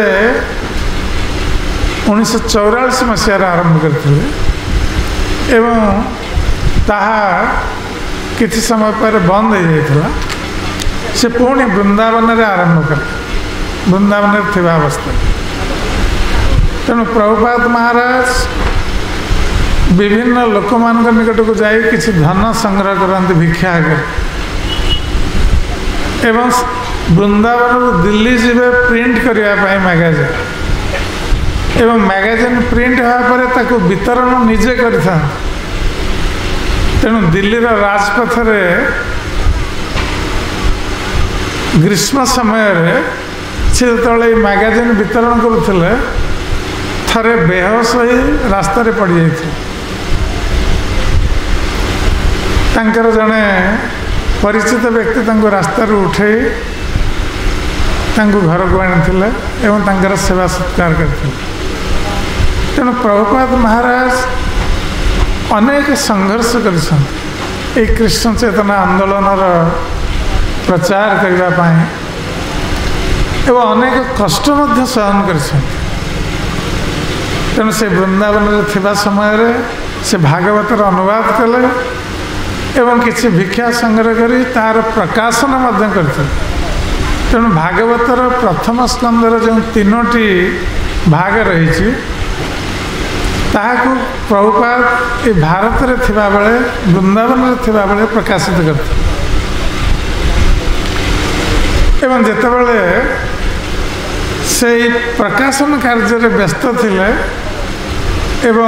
उन्नीस सौ चौरासी मसीह आरंभ करथिले एवं ताहा किछि समय पर बंद हो जाइथिला से पुणी वृंदावन रे आरंभ कर वृंदावन थिबा अवस्था तेणु प्रभुपाद महाराज विभिन्न लोक मान निकट को जाई किसी धन संग्रह करते भिक्षा कर एवं वृंदावन दिल्ली जीवे प्रिंट करने मैगजीन एवं मैगजीन प्रिंट होगापर ताको वितरण निजे कर तेणु दिल्ली राजपथ रे ग्रीष्म समय से जो मैगजीन वितरण करुले थरे बेहोश हो रास्ता पड़ जाकर जड़े परिचित व्यक्ति रास्ता उठे घर को आनी सेवा सत्कार करते तेणु प्रभुपाद महाराज अनेक संघर्ष कर कृष्ण चेतना आंदोलन प्रचार करने एवं अनेक कष्ट सहन कर तेणु से वृंदावन थिबा समय से भागवतर अनुवाद कले एवं किसी भिक्षा संग्रह करी तार प्रकाशन करते तेणु भागवतर प्रथम स्कंदर जो तीनोटी भाग रही ताकू प्रभुपाद ये भारत रे थिबा बेले वृंदावन रे थिबा बेले प्रकाशित करते एवं जितेबाला से प्रकाशन कार्य व्यस्त थिले एवं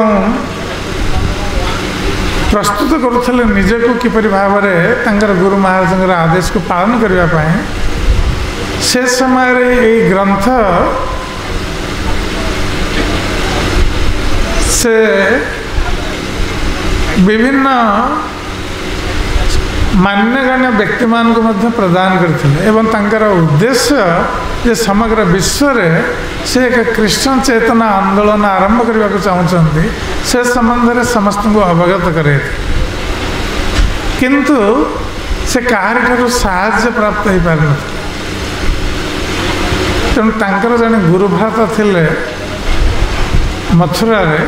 प्रस्तुत करुले निजे को किपरि भाव में गुरु महाराज आदेश को पालन करने से समय ये ग्रंथ से विभिन्न मान्यगण्य व्यक्ति मान को मध्य प्रदान करते एवं तांकर उद्देश्य जे समग्र विश्व रे से एक क्रिश्चियन चेतना आंदोलन आरंभ करने को चाहते से संबंध में समस्त को अवगत करे किंतु से कहार ठारू साहाय्य प्राप्त हो पार तेणु तांकर जने गुरु भ्राता थिले मथुरा रे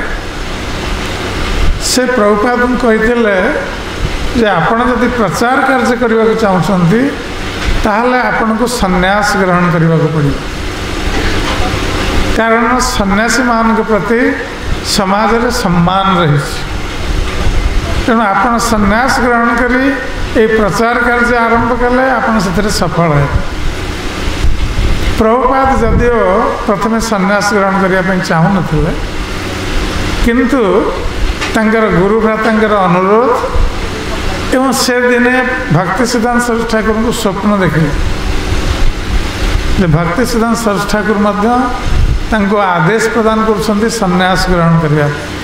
से प्रभुपाद कहते जे आपण जदि प्रचार कार्य करने को चाहते ताहले आपण को सन्यास ग्रहण करने को पड़े कारण सन्यासी मान के प्रति समाज रे सम्मान रही तेणु आपण सन्यास ग्रहण करी ए प्रचार कार्य आरंभ कले आपण से सफल है प्रभुपाद जदिओ प्रथम सन्यास ग्रहण करने चाहू न किंतु तांकर गुरु भ्रातांकर अनुरोध एवं से दिने भक्ति सिद्धांत सरस्वती ठाकुर को स्वप्न देखिले भक्ति सिद्धांत सरस्वती ठाकुर मध्य तांको आदेश प्रदान कर सन्यास ग्रहण करने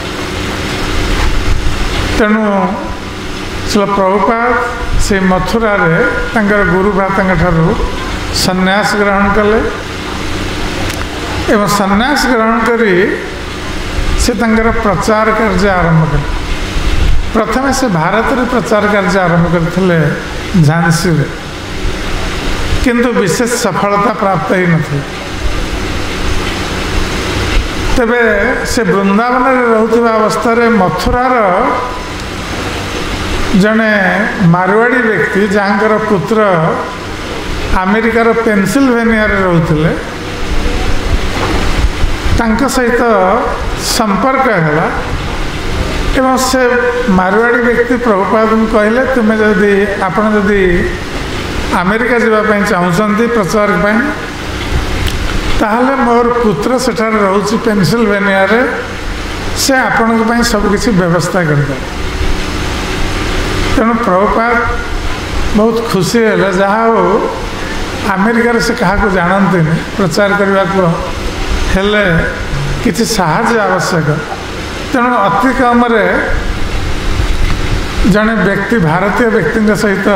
तेणु श्री प्रभुपाद से मथुरा रे तांकर गुरु भ्राता ठारू सन्यास ग्रहण कले एवं सन्यास ग्रहण करी से तांकर प्रचार कार्य आरंभ कले प्रथम से भारत रे प्रचार कार्य आरंभ करते झांसी रे किंतु विशेष सफलता प्राप्त ही नथी तेबे से वृंदावन रे रहउथिबा अवस्था रे मथुरार जने मारवाड़ी व्यक्ति जहाँकर पुत्र अमेरिकार पेनसिल्वेनिया रे रहउथिले तांका सहित संपर्क है एवं से मारवाड़ी व्यक्ति प्रभुपाद कहले तुम्हें जदि आपण जदि अमेरिका जावाई चाहते प्रचार ताहले मोर पुत्र सेठार रोचे पेनसिल्वेनिया रे से आपण सबकिछि व्यवस्था करदे तेणु प्रभुपाद बहुत खुशी है जहाँ हो अमेरिका से क्या जानते नहीं प्रचार करने को हेले किसी साहाय्य आवश्यक तेणु अति कम जड़े व्यक्ति भारतीय व्यक्ति सहित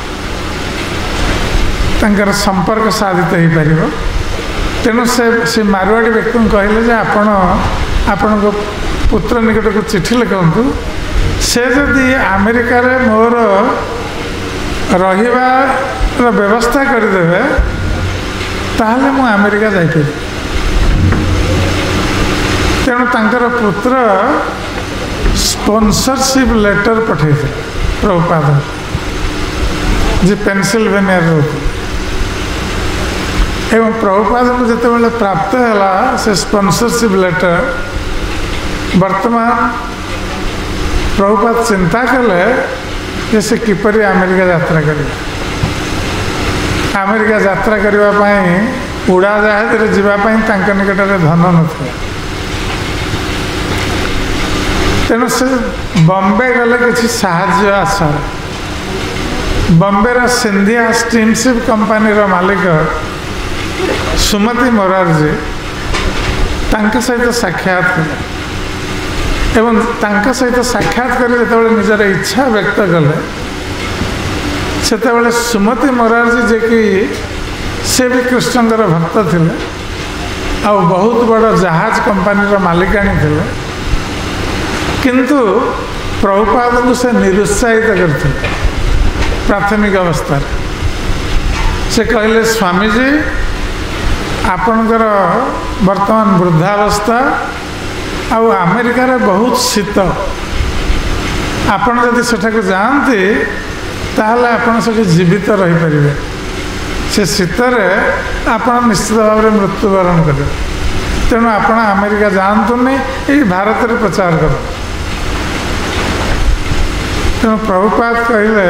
तंकर संपर्क साधित हो पार तेणु से से मारवाड़ी व्यक्ति कहले जे आपण आपण पुत्र निकट को चिठी लिखु से जदि अमेरिका रे मोर रहिबार व्यवस्था करदेवे ताहले मु अमेरिका जाइपरि तेणु तांकर पुत्र स्पॉन्सरशिप लेटर पठे प्रभुपाद जी पेनसिल्वेनिया रोते एवं प्रभुपाद को जिते प्राप्त है से स्पॉन्सरशिप लेटर वर्तमान प्रभुपाद चिंता कले जे से किपरि अमेरिका यात्रा कर अमेरिका यात्रा करने उड़ा जहाज जावाई निकट में धन न तेणु से बॉम्बे गले किसी साहाय्य आशा बॉम्बे सिंधिया स्टीमशिप कंपानी मालिक सुमति मोरारजी तांके सहित साक्षात कले एवं तांके सहित साक्षात कर जो निजर इच्छा व्यक्त कले से सुमति मोरारजी जे कि से भी कृष्णकर भक्त थिले आ बहुत बड़ जहाज कंपानी मालिकाणी थिले किंतु प्रभुपाद को से निरुत्साहित करते प्राथमिक अवस्था से कहले स्वामीजी आपणकर वर्तमान वृद्धावस्था आउ अमेरिका रे बहुत शीत आपण जदि सेठा को जाते ताहले आपण सेठी जीवित रही परिबे से शीतरे आपण निश्चित भाव में मृत्युवरण करें तेणु आपण अमेरिका जातु नहीं ये भारत में प्रचार कर तेणु प्रभुपाद कहले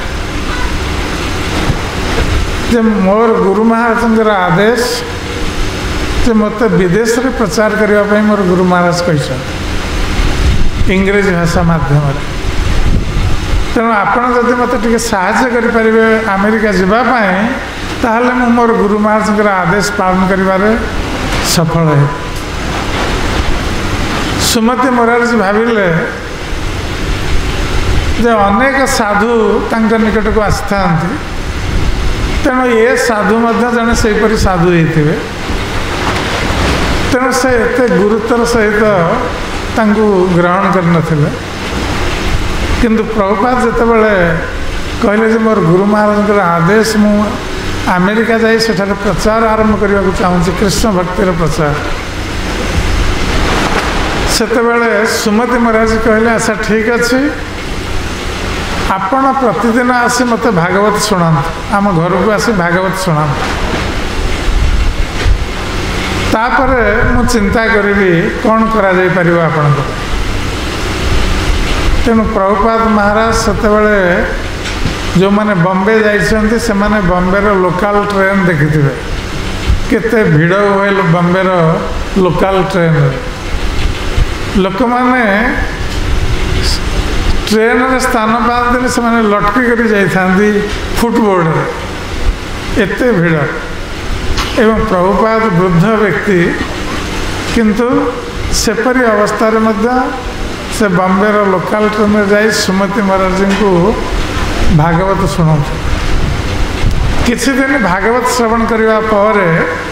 जे मोर गुरु महाराज आदेश जे मत विदेश में प्रचार करने मोर गुरु महाराज कह इंग्रेजी भाषा माध्यम तेणु आपण जदि मत टे साहाय्य करें अमेरिका जावाई ताहले मु मोर गुरु महाराज आदेश पालन कर सफल है ସୁମତି ମୋରାରଜୀ ଭାବିଲେ ଯେ ଅନେକ ସାଧୁ ତାଙ୍କ ନିକଟକୁ ଆସିଥାନ୍ତି, ତେଣୁ ଏ ସାଧୁ ମଧ୍ୟ ଜଣେ ସେହିପରି ସାଧୁ ହେଇଥିବେ। ତେଣୁ ସେ ଏତେ ଗୁରୁତ୍ୱର ସହିତ ତାଙ୍କୁ ଗ୍ରହଣ କରିନଥିଲେ। କିନ୍ତୁ ପ୍ରଭୁପାଦ ଯେତେବେଳେ କହିଲେ ଯେ ମୋର ଗୁରୁ ମହାରାଜଙ୍କର ଆଦେଶ, ମୁଁ ଆମେରିକା ଯାଇ ସେଠାରେ ପ୍ରଚାର ଆରମ୍ଭ କରିବାକୁ ଚାହୁଁଛି, କୃଷ୍ଣ ଭକ୍ତିର ପ୍ରଚାର, ସେତେବେଳେ ସୁମତି ମୋରାରଜୀ କହିଲେ ଆଚ୍ଛା ଠିକ୍ ଅଛି, ଆପଣ ପ୍ରତିଦିନ ଆସି ମୋତେ ଭାଗବତ ଶୁଣାନ୍ତୁ, ଆମ ଘରକୁ ଆସି ଭାଗବତ ଶୁଣାନ୍ତୁ, ତାପରେ ମୁଁ ଚିନ୍ତା କରିବି କ'ଣ କରାଯାଇପାରିବ ଆପଣଙ୍କର। ତେଣୁ ପ୍ରଭୁପାଦ ମହାରାଜ ସେତେବେଳେ ଯେଉଁମାନେ ବମ୍ବେ ଯାଇଛନ୍ତି ସେମାନେ ବମ୍ବେର ଲୋକାଲ ଟ୍ରେନ୍ ଦେଖିଥିବେ, କେତେ ଭିଡ଼ ହୁଏ ବମ୍ବେର ଲୋକାଲ ଟ୍ରେନ୍ରେ। ଲୋକମାନେ ଟ୍ରେନ୍ରେ ସ୍ଥାନ ପାଆନ୍ତିନି, ସେମାନେ ଲଟକି କରି ଯାଇଥାନ୍ତି ଫୁଟବୋର୍ଡ଼ରେ, ଏତେ ଭିଡ଼। ଏବଂ ପ୍ରଭୁପାଦ ବୃଦ୍ଧ ବ୍ୟକ୍ତି, କିନ୍ତୁ ସେପରି ଅବସ୍ଥାରେ ମଧ୍ୟ ସେ ବମ୍ବେର ଲୋକାଲ ଟ୍ରେନ୍ରେ ଯାଇ ସୁମତି ମୋରାରଜୀଙ୍କୁ ଭାଗବତ ଶୁଣନ୍ତି। କିଛି ଦିନ ଭାଗବତ ଶ୍ରବଣ କରିବା ପରେ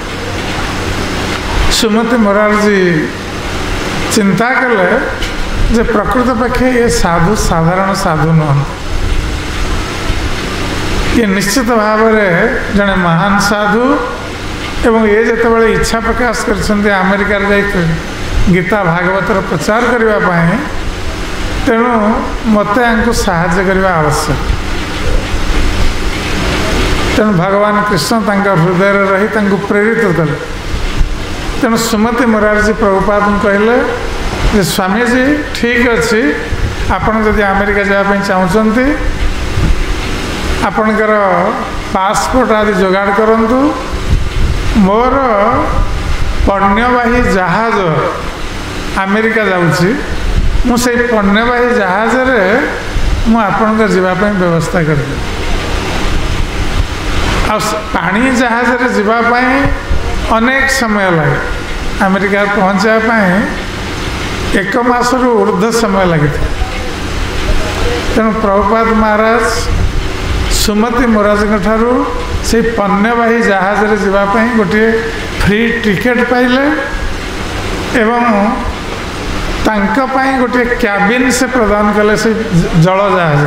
ସୁମତି ମୋରାରଜୀ ଚିନ୍ତା କଲେ ଯେ ପ୍ରକୃତ ପକ୍ଷେ ଏ ସାଧୁ ସାଧାରଣ ସାଧୁ ନୁହନ୍ତି, ଇଏ ନିଶ୍ଚିତ ଭାବରେ ଜଣେ ମହାନ ସାଧୁ। ଏବଂ ଏ ଯେତେବେଳେ ଇଚ୍ଛା ପ୍ରକାଶ କରିଛନ୍ତି ଆମେରିକାରେ ଯାଇ ଗୀତା ଭାଗବତର ପ୍ରଚାର କରିବା ପାଇଁ, ତେଣୁ ମୋତେ ୟାଙ୍କୁ ସାହାଯ୍ୟ କରିବା ଆବଶ୍ୟକ। ତେଣୁ ଭଗବାନ କୃଷ୍ଣ ତାଙ୍କ ହୃଦୟରେ ରହି ତାଙ୍କୁ ପ୍ରେରିତ କଲେ। ତେଣୁ ସୁମତି ମୋରାରଜୀ ପ୍ରଭୁପାଦଙ୍କୁ କହିଲେ ଯେ ସ୍ୱାମୀଜୀ ଠିକ୍ ଅଛି, ଆପଣ ଯଦି ଆମେରିକା ଯିବା ପାଇଁ ଚାହୁଁଛନ୍ତି ଆପଣଙ୍କର ପାସପୋର୍ଟ ଆଦି ଯୋଗାଡ଼ କରନ୍ତୁ, ମୋର ପଣ୍ୟବାହୀ ଜାହାଜ ଆମେରିକା ଯାଉଛି, ମୁଁ ସେଇ ପଣ୍ୟବାହୀ ଜାହାଜରେ ମୁଁ ଆପଣଙ୍କ ଯିବା ପାଇଁ ବ୍ୟବସ୍ଥା କରିଦେବି। ଆଉ ପାଣି ଜାହାଜରେ ଯିବା ପାଇଁ ଅନେକ ସମୟ ଲାଗେ, ଆମେରିକାରେ ପହଞ୍ଚିବା ପାଇଁ ଏକ ମାସରୁ ଉର୍ଦ୍ଧ୍ୱ ସମୟ ଲାଗିଥାଏ। ତେଣୁ ପ୍ରଭୁପାଦ ମହାରାଜ ସୁମତି ମୋରାରଜୀଙ୍କ ଠାରୁ ସେଇ ପଣ୍ୟବାହୀ ଜାହାଜରେ ଯିବା ପାଇଁ ଗୋଟିଏ ଫ୍ରି ଟିକେଟ୍ ପାଇଲେ ଏବଂ ତାଙ୍କ ପାଇଁ ଗୋଟିଏ କ୍ୟାବିନ୍ ସେ ପ୍ରଦାନ କଲେ ସେ ଜଳ ଜାହାଜରେ।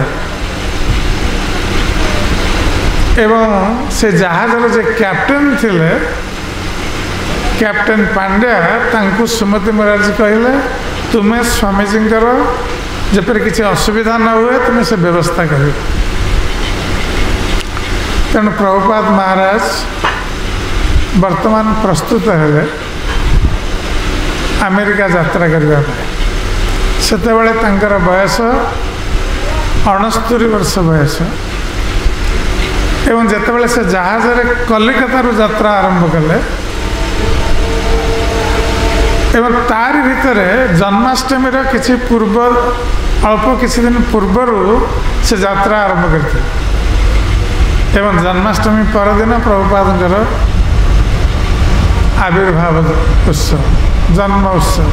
ଏବଂ ସେ ଜାହାଜର ଯେ କ୍ୟାପ୍ଟେନ୍ ଥିଲେ କ୍ୟାପ୍ଟେନ୍ ପାଣ୍ଡ୍ୟା, ତାଙ୍କୁ ସୁମତି ମୋରାରଜୀ କହିଲେ ତୁମେ ସ୍ୱାମୀଜୀଙ୍କର ଯେପରି କିଛି ଅସୁବିଧା ନ ହୁଏ ତୁମେ ସେ ବ୍ୟବସ୍ଥା କରିବ। ତେଣୁ ପ୍ରଭୁପାଦ ମହାରାଜ ବର୍ତ୍ତମାନ ପ୍ରସ୍ତୁତ ହେଲେ ଆମେରିକା ଯାତ୍ରା କରିବା ପାଇଁ। ସେତେବେଳେ ତାଙ୍କର ବୟସ ଅଣସ୍ତରୀ ବର୍ଷ ବୟସ। ଏବଂ ଯେତେବେଳେ ସେ ଜାହାଜରେ କଲିକତାରୁ ଯାତ୍ରା ଆରମ୍ଭ କଲେ ଏବଂ ତାରି ଭିତରେ ଜନ୍ମାଷ୍ଟମୀର କିଛି ପୂର୍ବ ଅଳ୍ପ କିଛି ଦିନ ପୂର୍ବରୁ ସେ ଯାତ୍ରା ଆରମ୍ଭ କରିଥିଲେ। ଏବଂ ଜନ୍ମାଷ୍ଟମୀ ପରଦିନ ପ୍ରଭୁପାଦଙ୍କର ଆବିର୍ଭାବ ଉତ୍ସବ, ଜନ୍ମ ଉତ୍ସବ।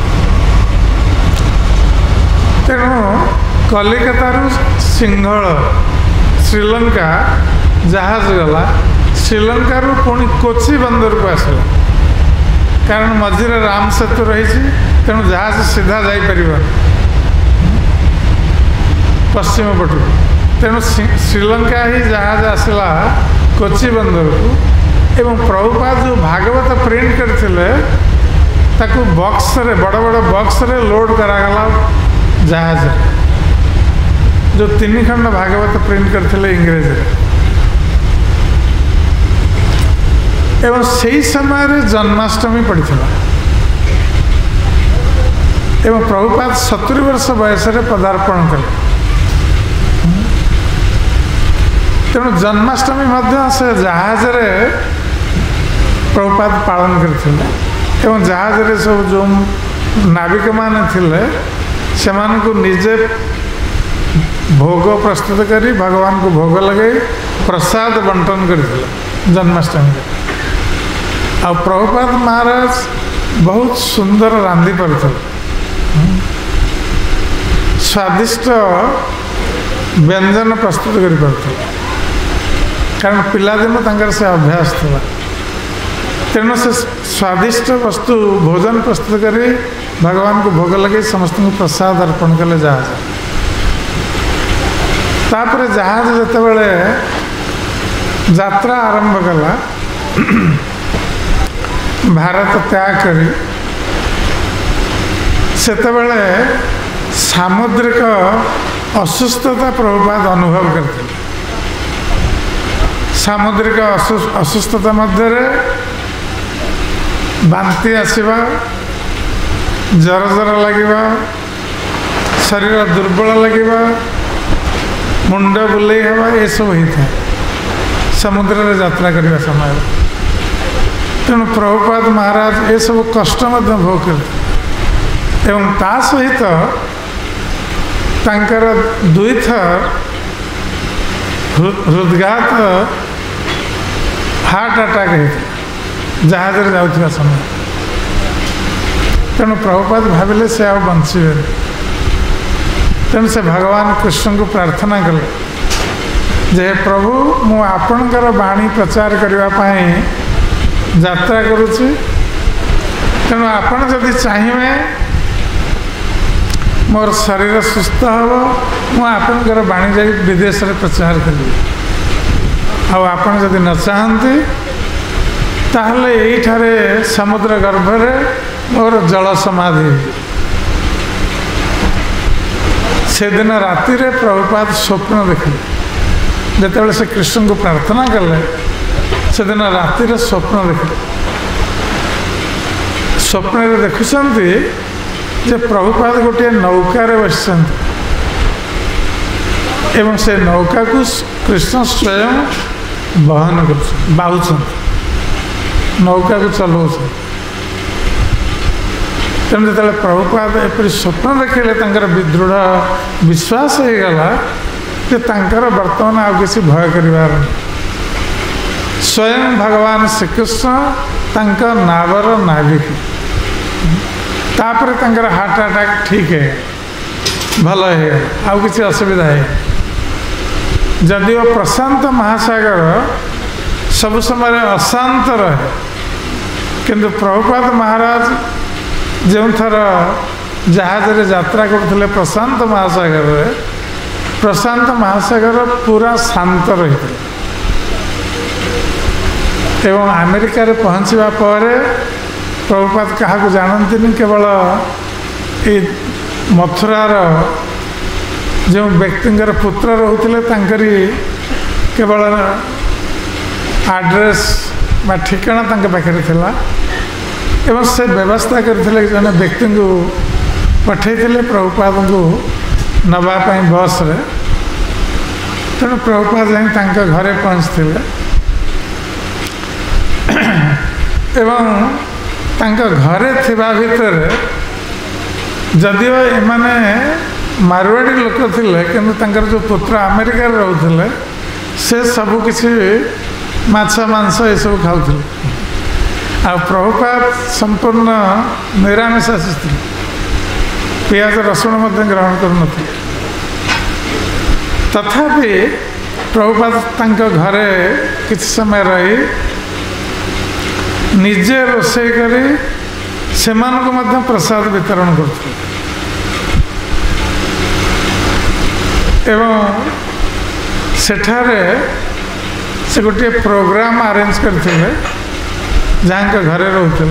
ତେଣୁ କଲିକତାରୁ ସିଂହଳ ଶ୍ରୀଲଙ୍କା ଜାହାଜ ଗଲା, ଶ୍ରୀଲଙ୍କାରୁ ପୁଣି କୋଚି ବନ୍ଦରକୁ ଆସିଲା, କାରଣ ମଝିରେ ରାମ ସେତୁ ରହିଛି, ତେଣୁ ଜାହାଜ ସିଧା ଯାଇପାରିବନି ପଶ୍ଚିମ ପଟକୁ। ତେଣୁ ଶ୍ରୀଲଙ୍କା ହିଁ ଜାହାଜ ଆସିଲା କୋଚି ବନ୍ଦରକୁ। ଏବଂ ପ୍ରଭୁପାଦ ଯେଉଁ ଭାଗବତ ପ୍ରିଣ୍ଟ କରିଥିଲେ ତାକୁ ବକ୍ସରେ, ବଡ଼ ବଡ଼ ବକ୍ସରେ ଲୋଡ଼ କରାଗଲା ଜାହାଜରେ, ଯେଉଁ ତିନି ଖଣ୍ଡ ଭାଗବତ ପ୍ରିଣ୍ଟ କରିଥିଲେ ଇଂରେଜୀରେ। ଏବଂ ସେହି ସମୟରେ ଜନ୍ମାଷ୍ଟମୀ ପଡ଼ିଥିଲା ଏବଂ ପ୍ରଭୁପାଦ ସତୁରି ବର୍ଷ ବୟସରେ ପଦାର୍ପଣ କଲେ। ତେଣୁ ଜନ୍ମାଷ୍ଟମୀ ମଧ୍ୟ ସେ ଜାହାଜରେ ପ୍ରଭୁପାଦ ପାଳନ କରିଥିଲେ। ଏବଂ ଜାହାଜରେ ସବୁ ଯେଉଁ ନାବିକମାନେ ଥିଲେ ସେମାନଙ୍କୁ ନିଜେ ଭୋଗ ପ୍ରସ୍ତୁତ କରି ଭଗବାନଙ୍କୁ ଭୋଗ ଲଗାଇ ପ୍ରସାଦ ବଣ୍ଟନ କରିଥିଲେ ଜନ୍ମାଷ୍ଟମୀରେ। ଆଉ ପ୍ରଭୁପାଦ ମହାରାଜ ବହୁତ ସୁନ୍ଦର ରାନ୍ଧି ପାରୁଥିଲେ। स्वादिष्ट व्यंजन प्रस्तुत कर कारण पिलादिन तंकर से अभ्यास था तेणु से स्वादिष्ट वस्तु भोजन प्रस्तुत कर भगवान को भोग लगे समस्त को प्रसाद अर्पण कले जहाज तापर जहाज जिते यात्रा आरंभ कला भारत त्याग करी सेतेबेले सामुद्रिक असुस्थता प्रभुपाद अनुभव करते सामुद्रिक असुस्थता मध्य बांति आसवा जर जर लगे शरीर दुर्बल लगे मुंड बुले हवा ये सब होता है समुद्र रे यात्रा करने समय तेणु प्रभुपाद महाराज ये सब कष्ट भोग करते एवं ता सहित तांकर दुई थर हृदघात हार्ट अटैक होता जहाज जाऊा समय तेणु प्रभुपाद भाविले से आ बंचे तेणु से भगवान कृष्ण को प्रार्थना कले जे प्रभु मु आपणकर बाणी प्रचार करने यात्रा करुच्ची तेणु आपण जदि चाहिए मोर शरीर सुस्थ हम मुझे बाणी जा विदेश में प्रचार करी आपन जदि न चाहती ताहले यहीठारे समुद्र गर्भरे मोर जल समाधि से दिन राति रे प्रभुपाद स्वप्न देखले जिते से कृष्ण को प्रार्थना कले से दिन राति रे स्वप्न देखले स्वप्न देखुंत जे प्रभुपाद गोटे नौकार बस एवं से नौका को कृष्ण स्वयं बहन कर बाहुच नौका को चलाऊ तेणु जो प्रभुपाद एपरी स्वप्न देखले विदृढ़ विश्वास हो गला कि तांकर वर्तमान आ किसी भय कर स्वयं भगवान श्रीकृष्ण तांका नावर नाविक तापर तांकर हार्ट अटैक ठीक है भल है आउ किसी असुविधा है जदिव प्रशांत महासागर सब समय अशांत रहे किंतु प्रभुपाद महाराज जो थर जहाज रे यात्रा करते प्रशांत महासागर रे प्रशांत महासागर पूरा शांत रही एवं अमेरिका रे पहुँचवा पर प्रभुपाद क्या जानती केवल ये मथुरार जो व्यक्तिर पुत्र रोते केवल आड्रेस बा ठिकाना पाखे थिला एवं से व्यवस्था करते जन व्यक्ति को पठे प्रभुपाद को नवापाई बस रे तेणु प्रभुपाद जाए घरे पहुँचते एवं तांका घरे थिबा भितर जदिव एमाने मारवाड़ी लोक थिले किंतु तांकर जो पुत्र अमेरिका रोते से सबू किसी माछ मांस ये सब खाऊले आ प्रभुपाद संपूर्ण निरामिषासी थे पियाज रसुण ग्रहण कर तथापि प्रभुपाद तांका घरे किसी समय रही निजे रोषे करी सेमानक मध्य प्रसाद वितरण करते एवं सेठारे से गोटे प्रोग्राम अरेंज करते जहाँ के घरे रोते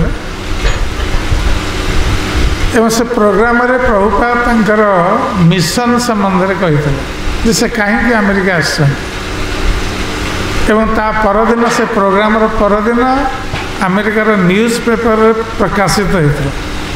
एवं से प्रोग्राम रे प्रभुपाद तांकर मिशन संबंध में कही से कहीं अमेरिका आस एवं ता परदिन से प्रोग्राम रो परदिन अमेरिकार न्यूज पेपर प्रकाशित होता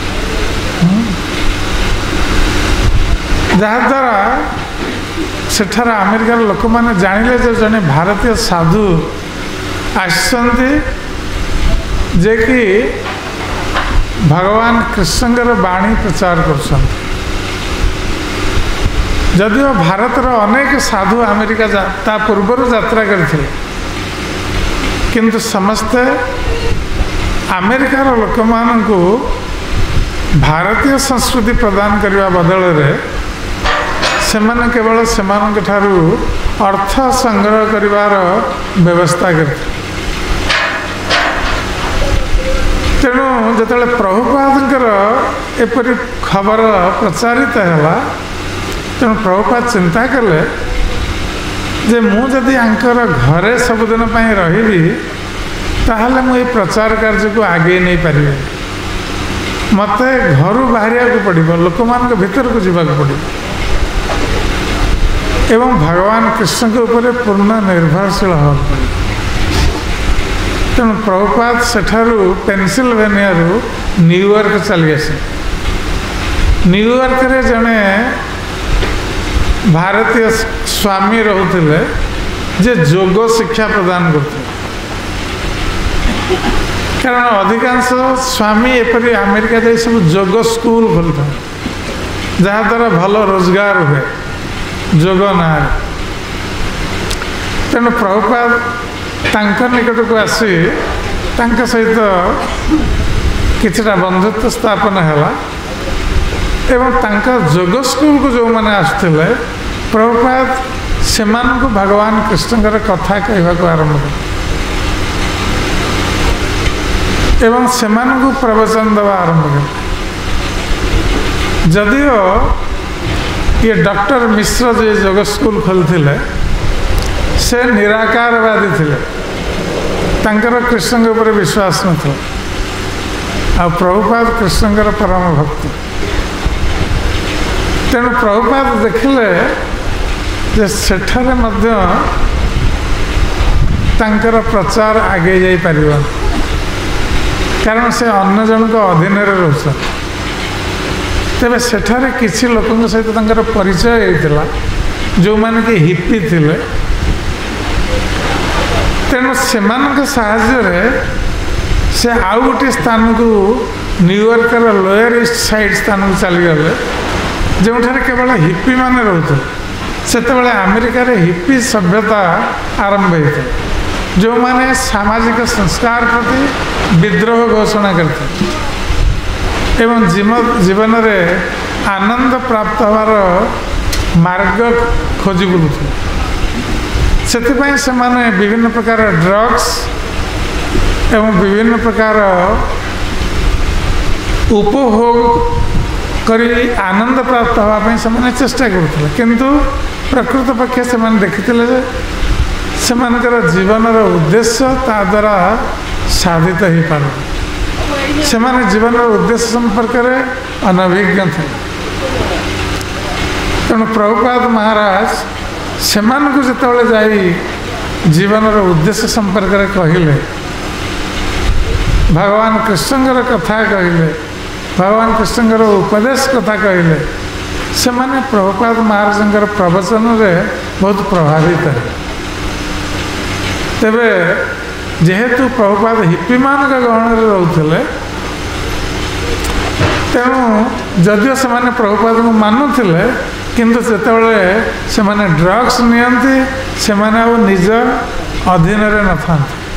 जहाद्वारा सेठार अमेरिकार लोक मैंने जानिले जो जने भारतीय साधु आसते जे कि भगवान कृष्णकर बाणी प्रचार कर जदिव भारतर अनेक साधु अमेरिका ता पूर्वर यात्रा करते किंतु समस्ते अमेरिकार लोक मानू भारतीय संस्कृति प्रदान करने बदल से केवल से अर्थ संग्रह करिवार व्यवस्था करते। तेणु जो प्रभुपादर एपरी खबर प्रचारित है तेणु प्रभुपाद चिंता कले जे मुझे आंकर घरे सबुदिन रही ताहले मु प्रचार कार्य को आगे नहीं पारि मत घर बाहर को पड़ो लोक मान भीतर को जावाक पड़ो एवं भगवान कृष्ण के ऊपर पूर्ण निर्भरशील हो पड़े। तेणु प्रभुपाद सेठारू पेनसिल्वेनिया न्यूयॉर्क चली आसे। न्यूयॉर्क रे जड़े भारतीय स्वामी रोते जे योग शिक्षा प्रदान करते कारण अधिकांश स्वामी एपरी अमेरिका जाई सब योग स्कूल खोलता जहाँ द्वारा भल रोजगार हुए योग ना। तेणु प्रभुपाद तांकर निकट को आसी तांका सहित किछटा बंधुत्व स्थापन है एवं तांका योग स्कूल को जो मैंने आसुले प्रभुपाद से भगवान कृष्णकर कथा कहवाक आरंभ कर एवं से प्रवचन देवा आरंभ कर। जदियो ये डॉक्टर मिश्र जो योग स्कूल खोलते से निराकारवादी थे तांकर कृष्ण के ऊपर विश्वास न था आ प्रभुपाद कृष्णकर परम भक्त। तेणु प्रभुपाद देखिले जे सेठारे मध्य तांकर प्रचार आगे जाई परिबा कारण से अन्य जन को अधीन रोच तेरे सेठारे किसी लोकों सहित तांकर परिचय होता जो माने कि हिप्पी थिले। तेणु से साहाय्य से आउ गोटे स्थान को न्यूयॉर्क लोअर ईस्ट साइड स्थान को चलीगले जो केवल हिप्पी माने रोते से अमेरिका रे हिप्पी सभ्यता आरंभ होता जो माने सामाजिक संस्कार प्रति विद्रोह घोषणा करते एवं जीवन में आनंद प्राप्त हमार मार्ग खोजी बुलुते से विभिन्न प्रकार ड्रग्स एवं विभिन्न प्रकार उपभोग करी आनंद प्राप्त होगापी से चेष्टा करुले किंतु प्रकृत पक्षे से देखी से जीवन उद्देश्य ता द्वारा साधित हो पार से जीवन उद्देश्य संपर्क में अनभिज्ञ थे। तेणु प्रभुपाद महाराज से जो जाई जीवन उद्देश्य संपर्क में कहले भगवान कृष्णकर कथा कहले भगवान कृष्णकर उपदेश कथा कहले से प्रभुपाद महाराज प्रवचन में बहुत प्रभावित है। तेबे जेहेतु प्रभुपाद हिप्पी मान गहन रोते तेणु जदियो से प्रभुपाद को मानुले किंतु जितेबाला से ड्रग्स नियंती से निज अधीन न था।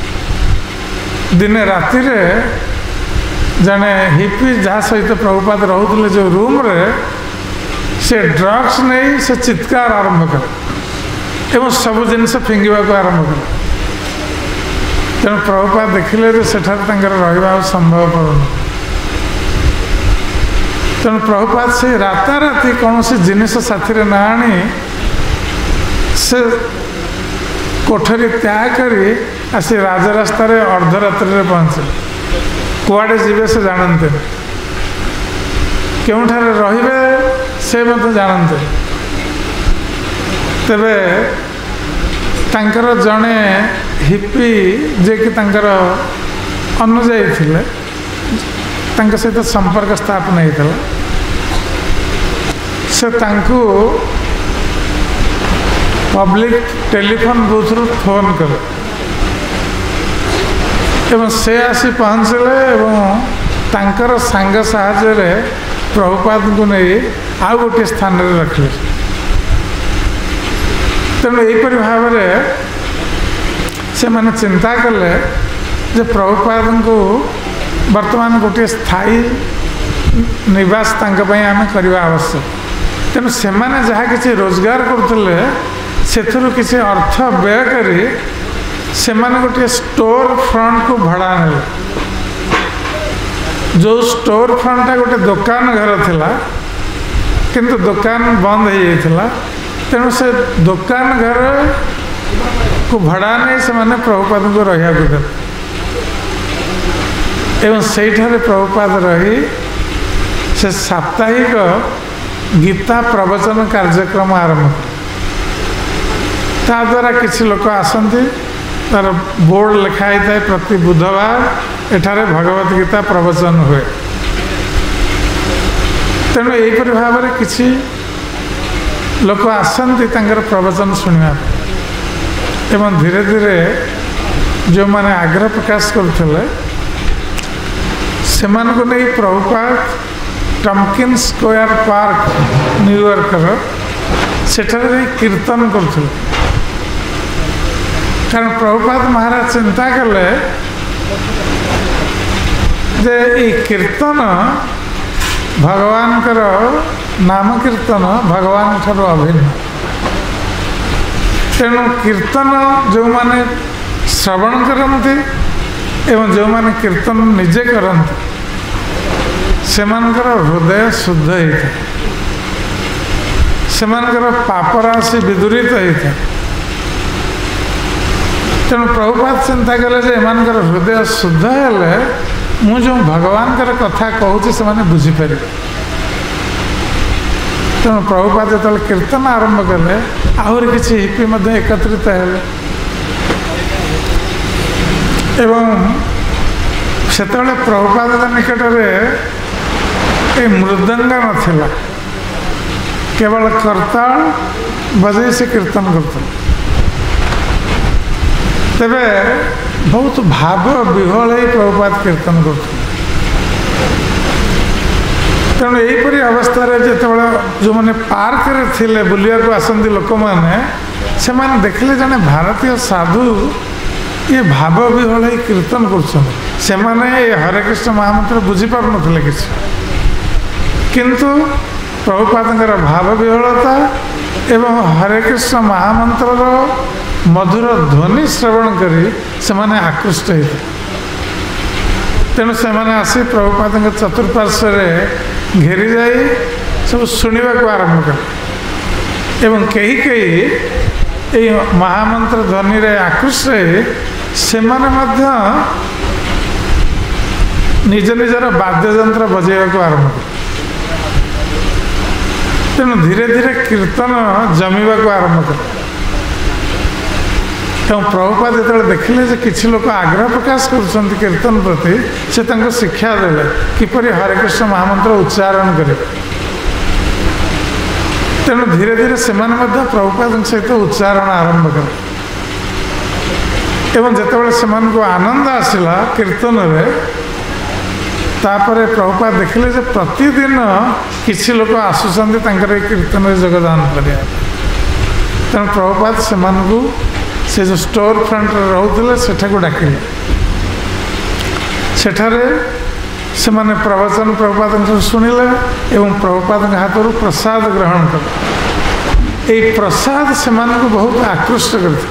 दिने राति जने हिप्पी जहाँ सहित प्रभुपाद रोते जो रूम रे से ड्रग्स नहीं से चित्कार आरंभ कर एवं सब जिनस फिंगवा को आरंभ कर। तेणु प्रभुपाद देखिले सेठारे रहा संभवपर तेणु प्रभुपाद से राताराति कौन से जिनिस साथी ना आनी से कोठरी त्याग करी आसी राजरास्तार अर्धरात्रि पहुँचे कुआड़े जीवे से जानते केउठारे रहिबे से मत जानते। तेबे तांकर जड़े हिप्पी जे कि तांकर अनुजाई थिले तांका सहित संपर्क स्थापन होता से तांकु पब्लिक टेलीफोन बूथ रु फोन कले एवं से आसी पहुँचले एवं तांकर सांग साहाय्य प्रभुपाद को नहीं आउ गोटे स्थान रे रखले। तेणु यहीपरि भाव से मैंने चिंता कले जे प्रभुपाद को वर्तमान गोटे स्थायी निवास तांका पई आमे करबा आवश्यक। तेणु सेमाने जहाँ किसी रोजगार करते से किसी अर्थ व्यय करी सेमाने गोटे स्टोर फ्रंट को भड़ा ने जो स्टोर फ्रंटा गोटे दुकान घर थिला किंतु दुकान बंद हो जाता तेणु से दुकान घर को भड़ा नहीं से माने प्रभुपाद को रहा दे एवं से प्रभुपाद रही से साप्ताहिक गीता प्रवचन कार्यक्रम आरंभ ता द्वारा किसी लोक आसती तार बोर्ड लिखाई था प्रति बुधवार एठारे भगवत गीता प्रवचन हुए। तेणु यहीपरि भाव में किसी लोक आसती प्रवचन शुणा एवं धीरे धीरे जो मैंने आग्रह प्रकाश करते से नहीं प्रभुपाद टम्किन स्क्वायर पार्क न्यूयॉर्कर सेठारे कीर्तन करते कारण प्रभुपाद महाराज चिंता कले जे ये कीर्तन भगवान नाम कीर्तन भगवान ठारो अभिन्न तेणु कीर्तन जो माने श्रवण करते एवं जो माने कीर्तन निजे करते सेमानकर हृदय शुद्ध होता सेमानकर पापराशि विदूरित होता तेणु प्रभुपाद चिंता कले जे एमानकर हृदय शुद्ध हेले मु जो भगवान कथा कहूँ से बुझीपर तेणु प्रभुपाद जो कीर्तन आरंभ कले आहरी किसी हिपी एकत्रित हेले एवं सेतबेले प्रभुपाद निकट में ये मृदंग नथिला केवल करताल बजे से कीर्तन करते तेबे बहुत भाव विहल प्रभुपाद कीर्तन करते तेणु यहीपरि अवस्था जितेबाला जो मैंने पार्क रे थिले बुलिया को आसती लोक मैंने से मैंने देखले जने भारतीय साधु ये भाव विहल कीर्तन कर हरे कृष्ण महामंत्र बुझी पार नथिले किसी किंतु प्रभुपाद भाव विहलता एवं हरे कृष्ण महामंत्र मधुर ध्वनि श्रवण करी से माने आकृष्ट होते तेणु से माने आसी प्रभुपाद चतुर्पार्श्व घेरी जाई सब शुणा को आरंभ कर एवं कहीं कहीं ये महामंत्र ध्वनि रे आकृष्ट से माने मध्य निज निजर वाद्ययंत्र बजेवा को आरंभ कर तेणु धीरे धीरे कीर्तन जमीवा को आरंभ कर प्रभुपाद जो देखिले जे किसी लोक आग्रह प्रकाश कर कीर्तन प्रति से शिक्षा देले किपरि हरे कृष्ण महामंत्र उच्चारण करे तेणु धीरे धीरे से प्रभुपाद सहित उच्चारण आरंभ कर एवं जितेबाला से आनंद आसला कीर्तन रे तापरे प्रभुपाद देखिले जे प्रतिदिन किसी लोक आसुचंती कीर्तन में योगदान करिया तेणु प्रभुपाद से से जो स्टोर फ्रंट रोते सेठा डाकिले सेठारे से माने प्रवचन प्रभुपाद शुणिले एवं प्रभुपाद हाथ प्रसाद ग्रहण कले ये प्रसाद से बहुत आकृष्ट करते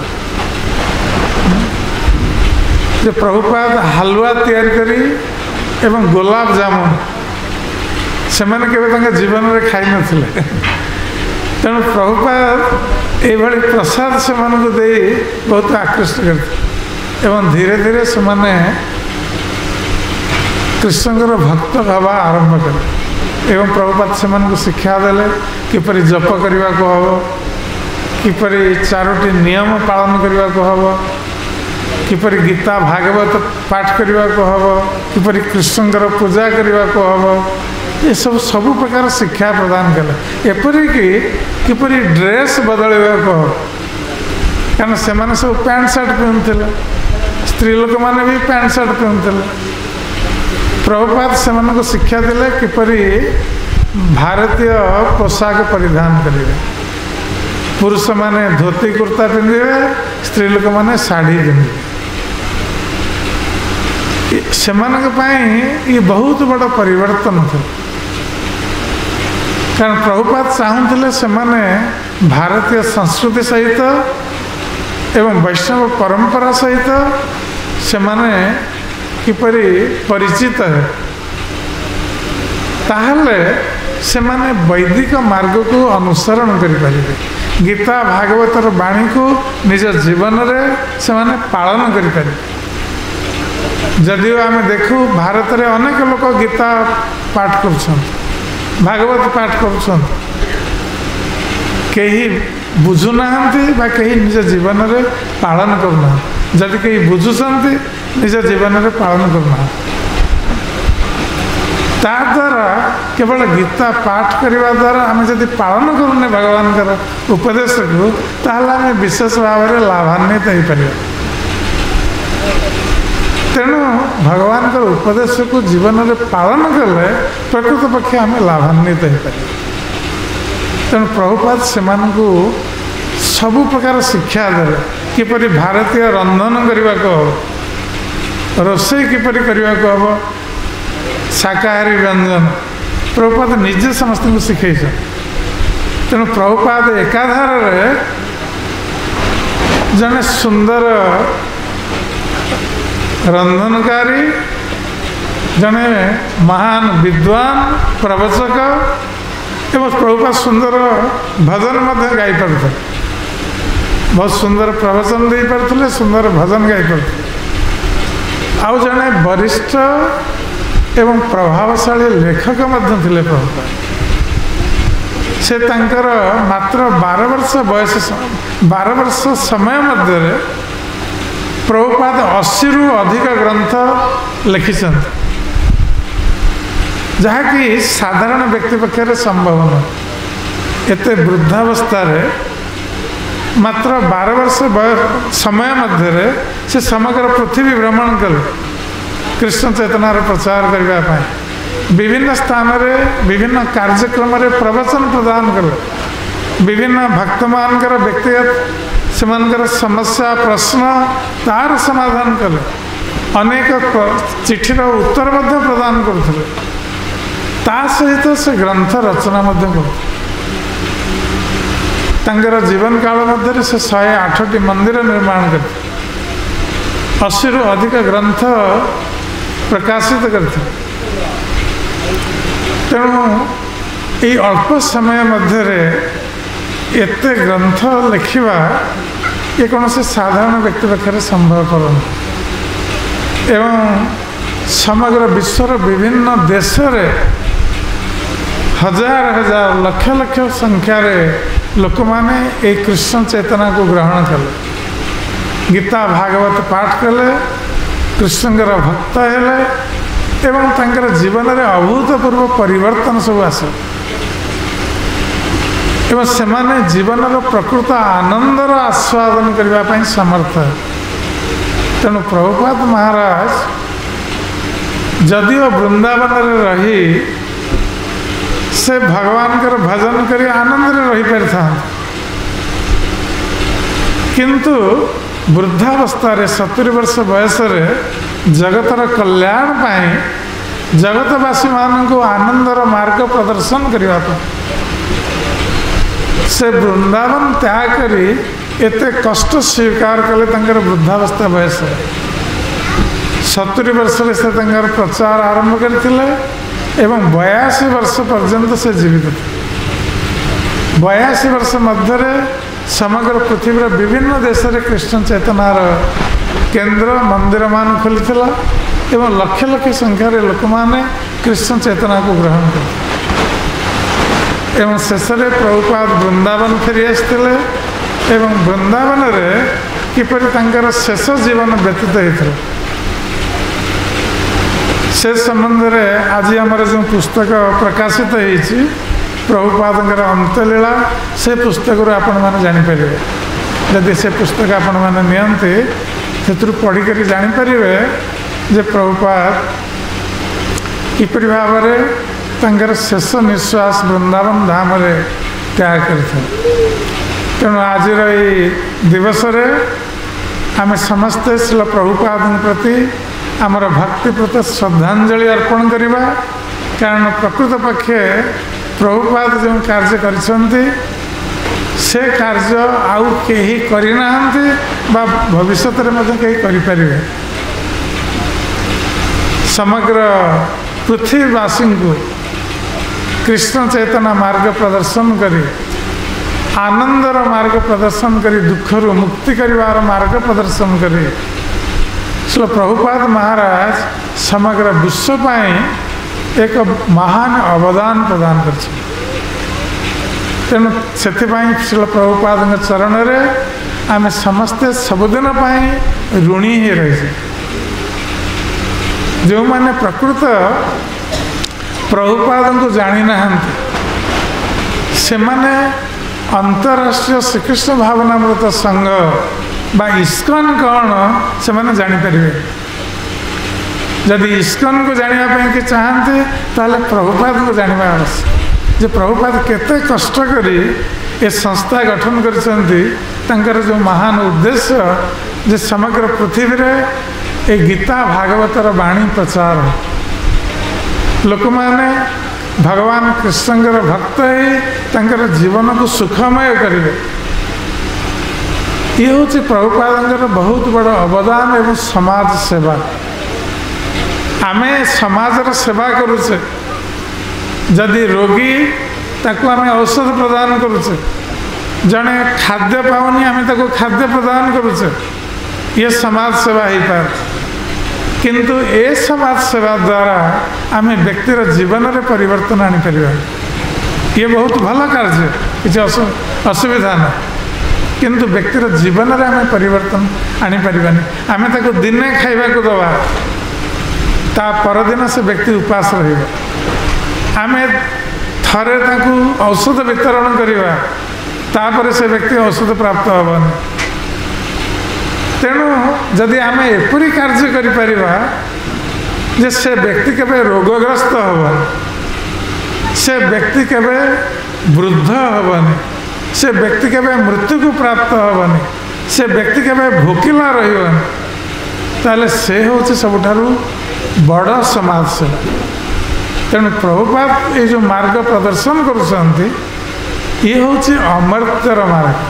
प्रभुपाद हलवा तैयार करी एवं गुलाब जामुन से जीवन में खाई नथिले तेणु प्रभुपाद ये प्रसाद से दे बहुत आकृष्ट करते एवं धीरे धीरे से कृष्णकर भक्त हवा आरंभ कले एवं प्रभुपाद से शिक्षा देले किपरि जप करने को हम किपरि चारोटी नियम पालन करने को हम किपरि गीता भागवत पाठ करने को हम किपरि कृष्णकर पूजा करने को हम ये सब सब प्रकार शिक्षा प्रदान कले एपरिक किपरि ड्रेस बदल को कारण से सब पैंट सार्ट पिंधुले स्त्री लोक मैंने भी पैंट सार्ट पिंधुले प्रभुपाद से शिक्षा दिले किपरि भारतीय पोशाक परिधान करेंगे पुरुष माने धोती कुर्ता पिंधे स्त्री लोक मैंने शाढ़ी पिंधे से ये बहुत बड़ा परिवर्तन था कारण प्रभुपाद चाहूले से भारतीय संस्कृति सहित एवं वैष्णव परंपरा सहित से किपरि परिचित है ताहले से वैदिक मार्ग को अनुसरण करें गीता भागवतर वाणी को निज जीवन रे से पालन करें। जदिव आम देखू भारत में अनेक लोग गीता पाठ कर भागवत पाठ कर बुझुना कहीं निज जीवन में पालन करना जदि कहीं बुझुंट निज जीवन में पालन करना ता द्वारा केवल गीता पाठ करने द्वारा आम जब पालन करूने भगवान उपदेश को ताहले आम विशेष भाव में लाभान्वित हो पार। तेणु भगवान का उपदेश को जीवन में पालन कले प्रकृत पक्षे आम लाभान्वित हो पार। तेणु प्रभुपाद से सबु प्रकार शिक्षा दे किपरि भारतीय रंधन करने को हम रोषे किपरि करने को हम शाकाहारी व्यंजन प्रभुपाद निजे समस्त को शिखे। तेणु प्रभुपाद एकाधार जने सुंदर रंधनकारी जने महान विद्वान प्रवचक एवं प्रभुपाद सुंदर भजन मध्य गाई पारे बहुत सुंदर प्रवचन दे पारे सुंदर भजन गाई पारे आउ जने वरिष्ठ एवं प्रभावशाली लेखक मध्य थे प्रभुपाद से तांकर मात्र बारह वर्ष बयस बारह वर्ष समय मध्य प्रभुपाद अस्सी रु अधिक ग्रंथ लिखिं जहाँकि साधारण व्यक्ति पक्षे संभव न एत वृद्धावस्था मात्र बारह वर्ष समय मध्य से समग्र पृथ्वी भ्रमण कले कृष्ण चेतनार प्रचार करने विभिन्न स्थान रे विभिन्न कार्यक्रम रे प्रवचन प्रदान कले विभिन्न भक्त मान व्यक्तिगत से समस्या प्रश्न तार समाधान कले अनेक चिठीर उत्तर प्रदान करते ता सहित से ग्रंथ रचना कर जीवन काल मध्य से शहे आठटी मंदिर निर्माण करते अस्सी रु अधिक ग्रंथ प्रकाशित करते। तेणु ये अल्प समय मध्य एत ग्रंथ लिखा ये कौन से साधारण व्यक्ति पाखे संभवपर एवं समग्र विश्वर विभिन्न देश रे हजार हजार लक्ष लक्ष संख्यार लोक माने एक कृष्ण चेतना को ग्रहण कले गीता भागवत पाठ कले कृष्णकर भक्त हेले एवं तांकर जीवन में अभूतपूर्व परिवर्तन सब आसे एवं से जीवन प्रकृत आनंदर आस्वादन करने समर्थ है। तेणु प्रभुपाद महाराज जदिव वृंदावन रही से भगवान कर भजन कर आनंद रही पारि था किंतु वृद्धावस्था सतुरी वर्ष बयस जगतर कल्याण पाई जगतवासी मान को आनंदर मार्ग प्रदर्शन करने से वृंदावन त्याग करी एते कष्ट स्वीकार कले तंकर वृद्धावस्था बयस सतुरी वर्ष से तंकर प्रचार आरंभ करथिले एवं बयासी वर्ष पर्यंत से जीवित थे। बयासी वर्ष मध्य समग्र पृथ्वी विभिन्न देश में कृष्ण चेतनार केंद्र मंदिर मान खोली एवं लक्ष लक्ष संख्यार लोक मैंने कृष्ण चेतना को ग्रहण करते एवं शेष में प्रभुपाद वृंदावन फेरी आसते एवं वृंदावन किपरि तांकर शेष जीवन व्यतीत होता से संबंध में आज आमर जो पुस्तक प्रकाशित होती प्रभुपाद अंत्यलीला से पुस्तक आपण मैंने जापर जदि से पुस्तक आपण मैंने नियंती से पढ़ी कर जापर जे प्रभुपाद किपरि भाव में शेष निश्वास वृंदावन धाम रे त्याग करते। तेणु आज दिवस आम समस्ते श्रील प्रभुपाद प्रति आमर भक्ति प्रति श्रद्धांजलि अर्पण करवा कारण प्रकृत पक्षे प्रभुपाद जो कार्य करिसंती से कार्य आउ केही करिनाहंती बा भविष्य रे मध्य केही करि परिबे। समग्र पृथ्वीवासी को कृष्ण चैतन्य मार्ग प्रदर्शन करी आनंदर मार्ग प्रदर्शन करी दुखर मुक्ति करिवार मार्ग प्रदर्शन करी श्री प्रभुपाद महाराज समग्र विश्व पाई एक महान अवदान प्रदान कर तेणु से श्री प्रभुपाद चरण में आम समस्ते सबुदिन ऋणी ही रही जो माने प्रकृत प्रभुपाद को जानी ना से माने अंतरराष्ट्रीय श्रीकृष्ण भावनामृत संघ बा इस्कन कौन से माने जानी परिवे। जदि इस्कन को जानिबा कि चाहते ताले प्रभुपाद को जानिबा आवश्यक जे प्रभुपाद केते कष्ट करी ए संस्था गठन करछंती तंकर जो महान उद्देश्य जे समग्र पृथ्वी रे ए गीता भागवतर वाणी प्रचार लोक माने भगवान कृष्णकर भक्त ही तंकर जीवन को सुखमय करेंगे। ये हूँ प्रभुपाद बहुत बड़ अवदान एवं समाज सेवा। आमे समाजर सेवा करुचे जदि रोगी ताको आमे औषध प्रदान करुचे जड़े खाद्य पाऊनी आमे ताको खाद्य प्रदान करुचे ये समाज सेवा ही पार किंतु ए समाज सेवा द्वारा आमे व्यक्तिर जीवन में परिवर्तन आनी परिबा ये बहुत भल कार्य किसी असुविधा ना किंतु व्यक्तिर जीवन में आमे परिवर्तन आनी परिबानी आमे ताको दिने खाइबा को दवा ता परदिन से व्यक्ति उपास रहिबा आमे थरे ताको औषध वितरण करिबा तापर से व्यक्ति औषध प्राप्त होबन। तेणु जदि आमे एपरी कार्य करिपरिबा जे से व्यक्ति केबे रोगग्रस्त होबन से व्यक्ति केबे वृद्ध होबन से व्यक्ति केबे मृत्यु को प्राप्त होबन से व्यक्ति केबे भोकिला रहिबन ताले से होचे सबठारु बड़ समाज सेवा। तेणु प्रभुपाद ये जो मार्ग प्रदर्शन करुछंती ये होचे अमर्त्यर मार्ग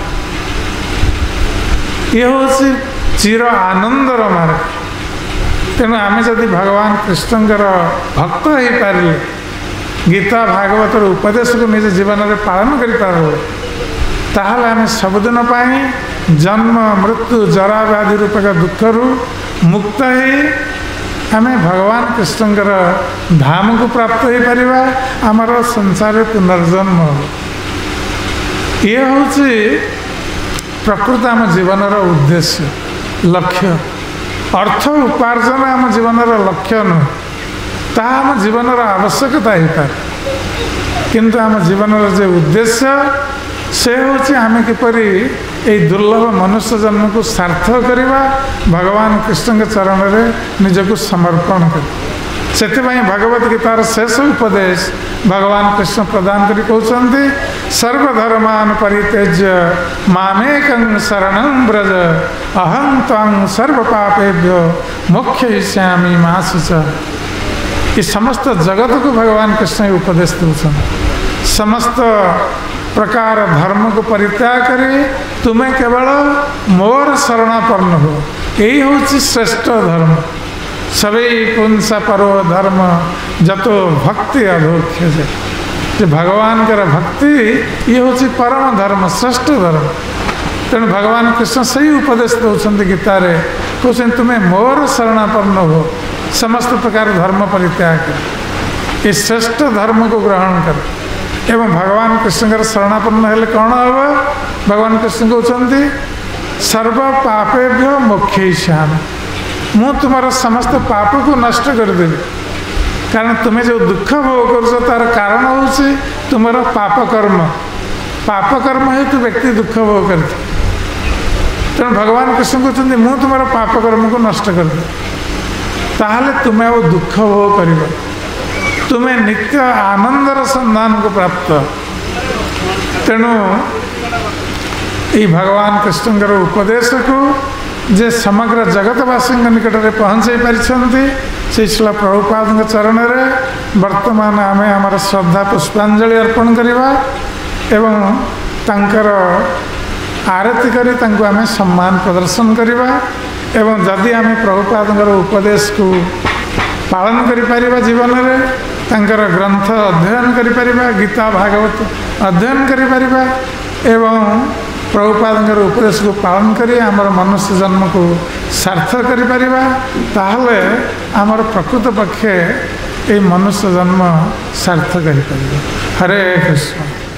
ये होचे चिर आनंदर मार्ग। तेणु आमे जदि भगवान कृष्णकर भक्त हो पारे गीता भागवतर उपदेश को निज जीवन में पालन करें ताहले आमे सबुदिन जन्म मृत्यु जरा व्याधि रूपक दुखरू मुक्त ही आमे भगवान कृष्णकर धाम को प्राप्त हो पारिबा आमर संसार पुनर्जन्म ये हूँ प्रकृत आम जीवन उद्देश्य लक्ष्य अर्थ उपार्जन आम जीवन लक्ष्य नुह ता आम जीवन आवश्यकता हो पाए किंतु आम जीवन जो उद्देश्य से हूँ आम किपरि ये दुर्लभ मनुष्य जन्म को सार्थक करवा भगवान कृष्ण के चरण में निजक समर्पण कर से भगवत गीतार शेष उपदेश भगवान कृष्ण प्रदान करी कहते सर्वधर्मान परित्यज्य मामेकं शरणं ब्रज अहं त्वं सर्व पापेभ्यो मोक्षयिष्यामि मा शुच। ये समस्त जगत को भगवान कृष्ण उपदेश दूसर समस्त प्रकार धर्म को परित्याग करी तुम्हें केवल मोर शरणापन्न हो यही हूँ श्रेष्ठ धर्म सभी पुंसा परो धर्म जतो भक्ति अधोख्य जे भगवान कर भक्ति ये हूँ परम धर्म श्रेष्ठ धर्म। तेणु भगवान कृष्ण सही उपदेश दौरान गीतार कहते तुम्हें मोर शरणापन्न हो समस्त प्रकार धर्म परित्याग कर ये श्रेष्ठ धर्म को ग्रहण कर एवं भगवान कृष्ण शरणापन्न हेले कौन हम भगवान कृष्ण कहते सर्व पापेभ्यो मोक्षयिष्यामि मु तुम समस्त पाप को नष्ट करदेवी कारण तुम्हें जो दुख भोग कर तार कारण हूँ तुम पाप कर्म पाप कर्म हेतु व्यक्ति दुख भोग कर तेणु भगवान कृष्ण कहते मु तुम पाप कर्म को नष्ट करदे ताहले तुम्हें वो दुख भोग कर तुम्हें नित्य आनंदर संधान को प्राप्त। तेणु ये भगवान कृष्णकर उपदेश को जे समग्र जगतवासी निकट में पहुँचाई पारिछंती श्री शिल प्रभुपाद चरण में वर्तमान आम आमर श्रद्धा पुष्पांजलि अर्पण करवा एवं तांकर आरती करी तांको आमे सम्मान प्रदर्शन करवा एवं जदि आम प्रभुपाद उपदेश को पालन करिपारिबा जीवन में तांकर ग्रंथ अध्ययन करिपारिबा गीता भागवत अध्ययन करिपारिबा एवं प्रभुपाद उपदेश को पालन करी आमर मनुष्य जन्म को सार्थक करिपारिबा ताहले आमर प्रकृत पक्षे ये मनुष्य जन्म सार्थक करिपारिबा। हरे कृष्ण।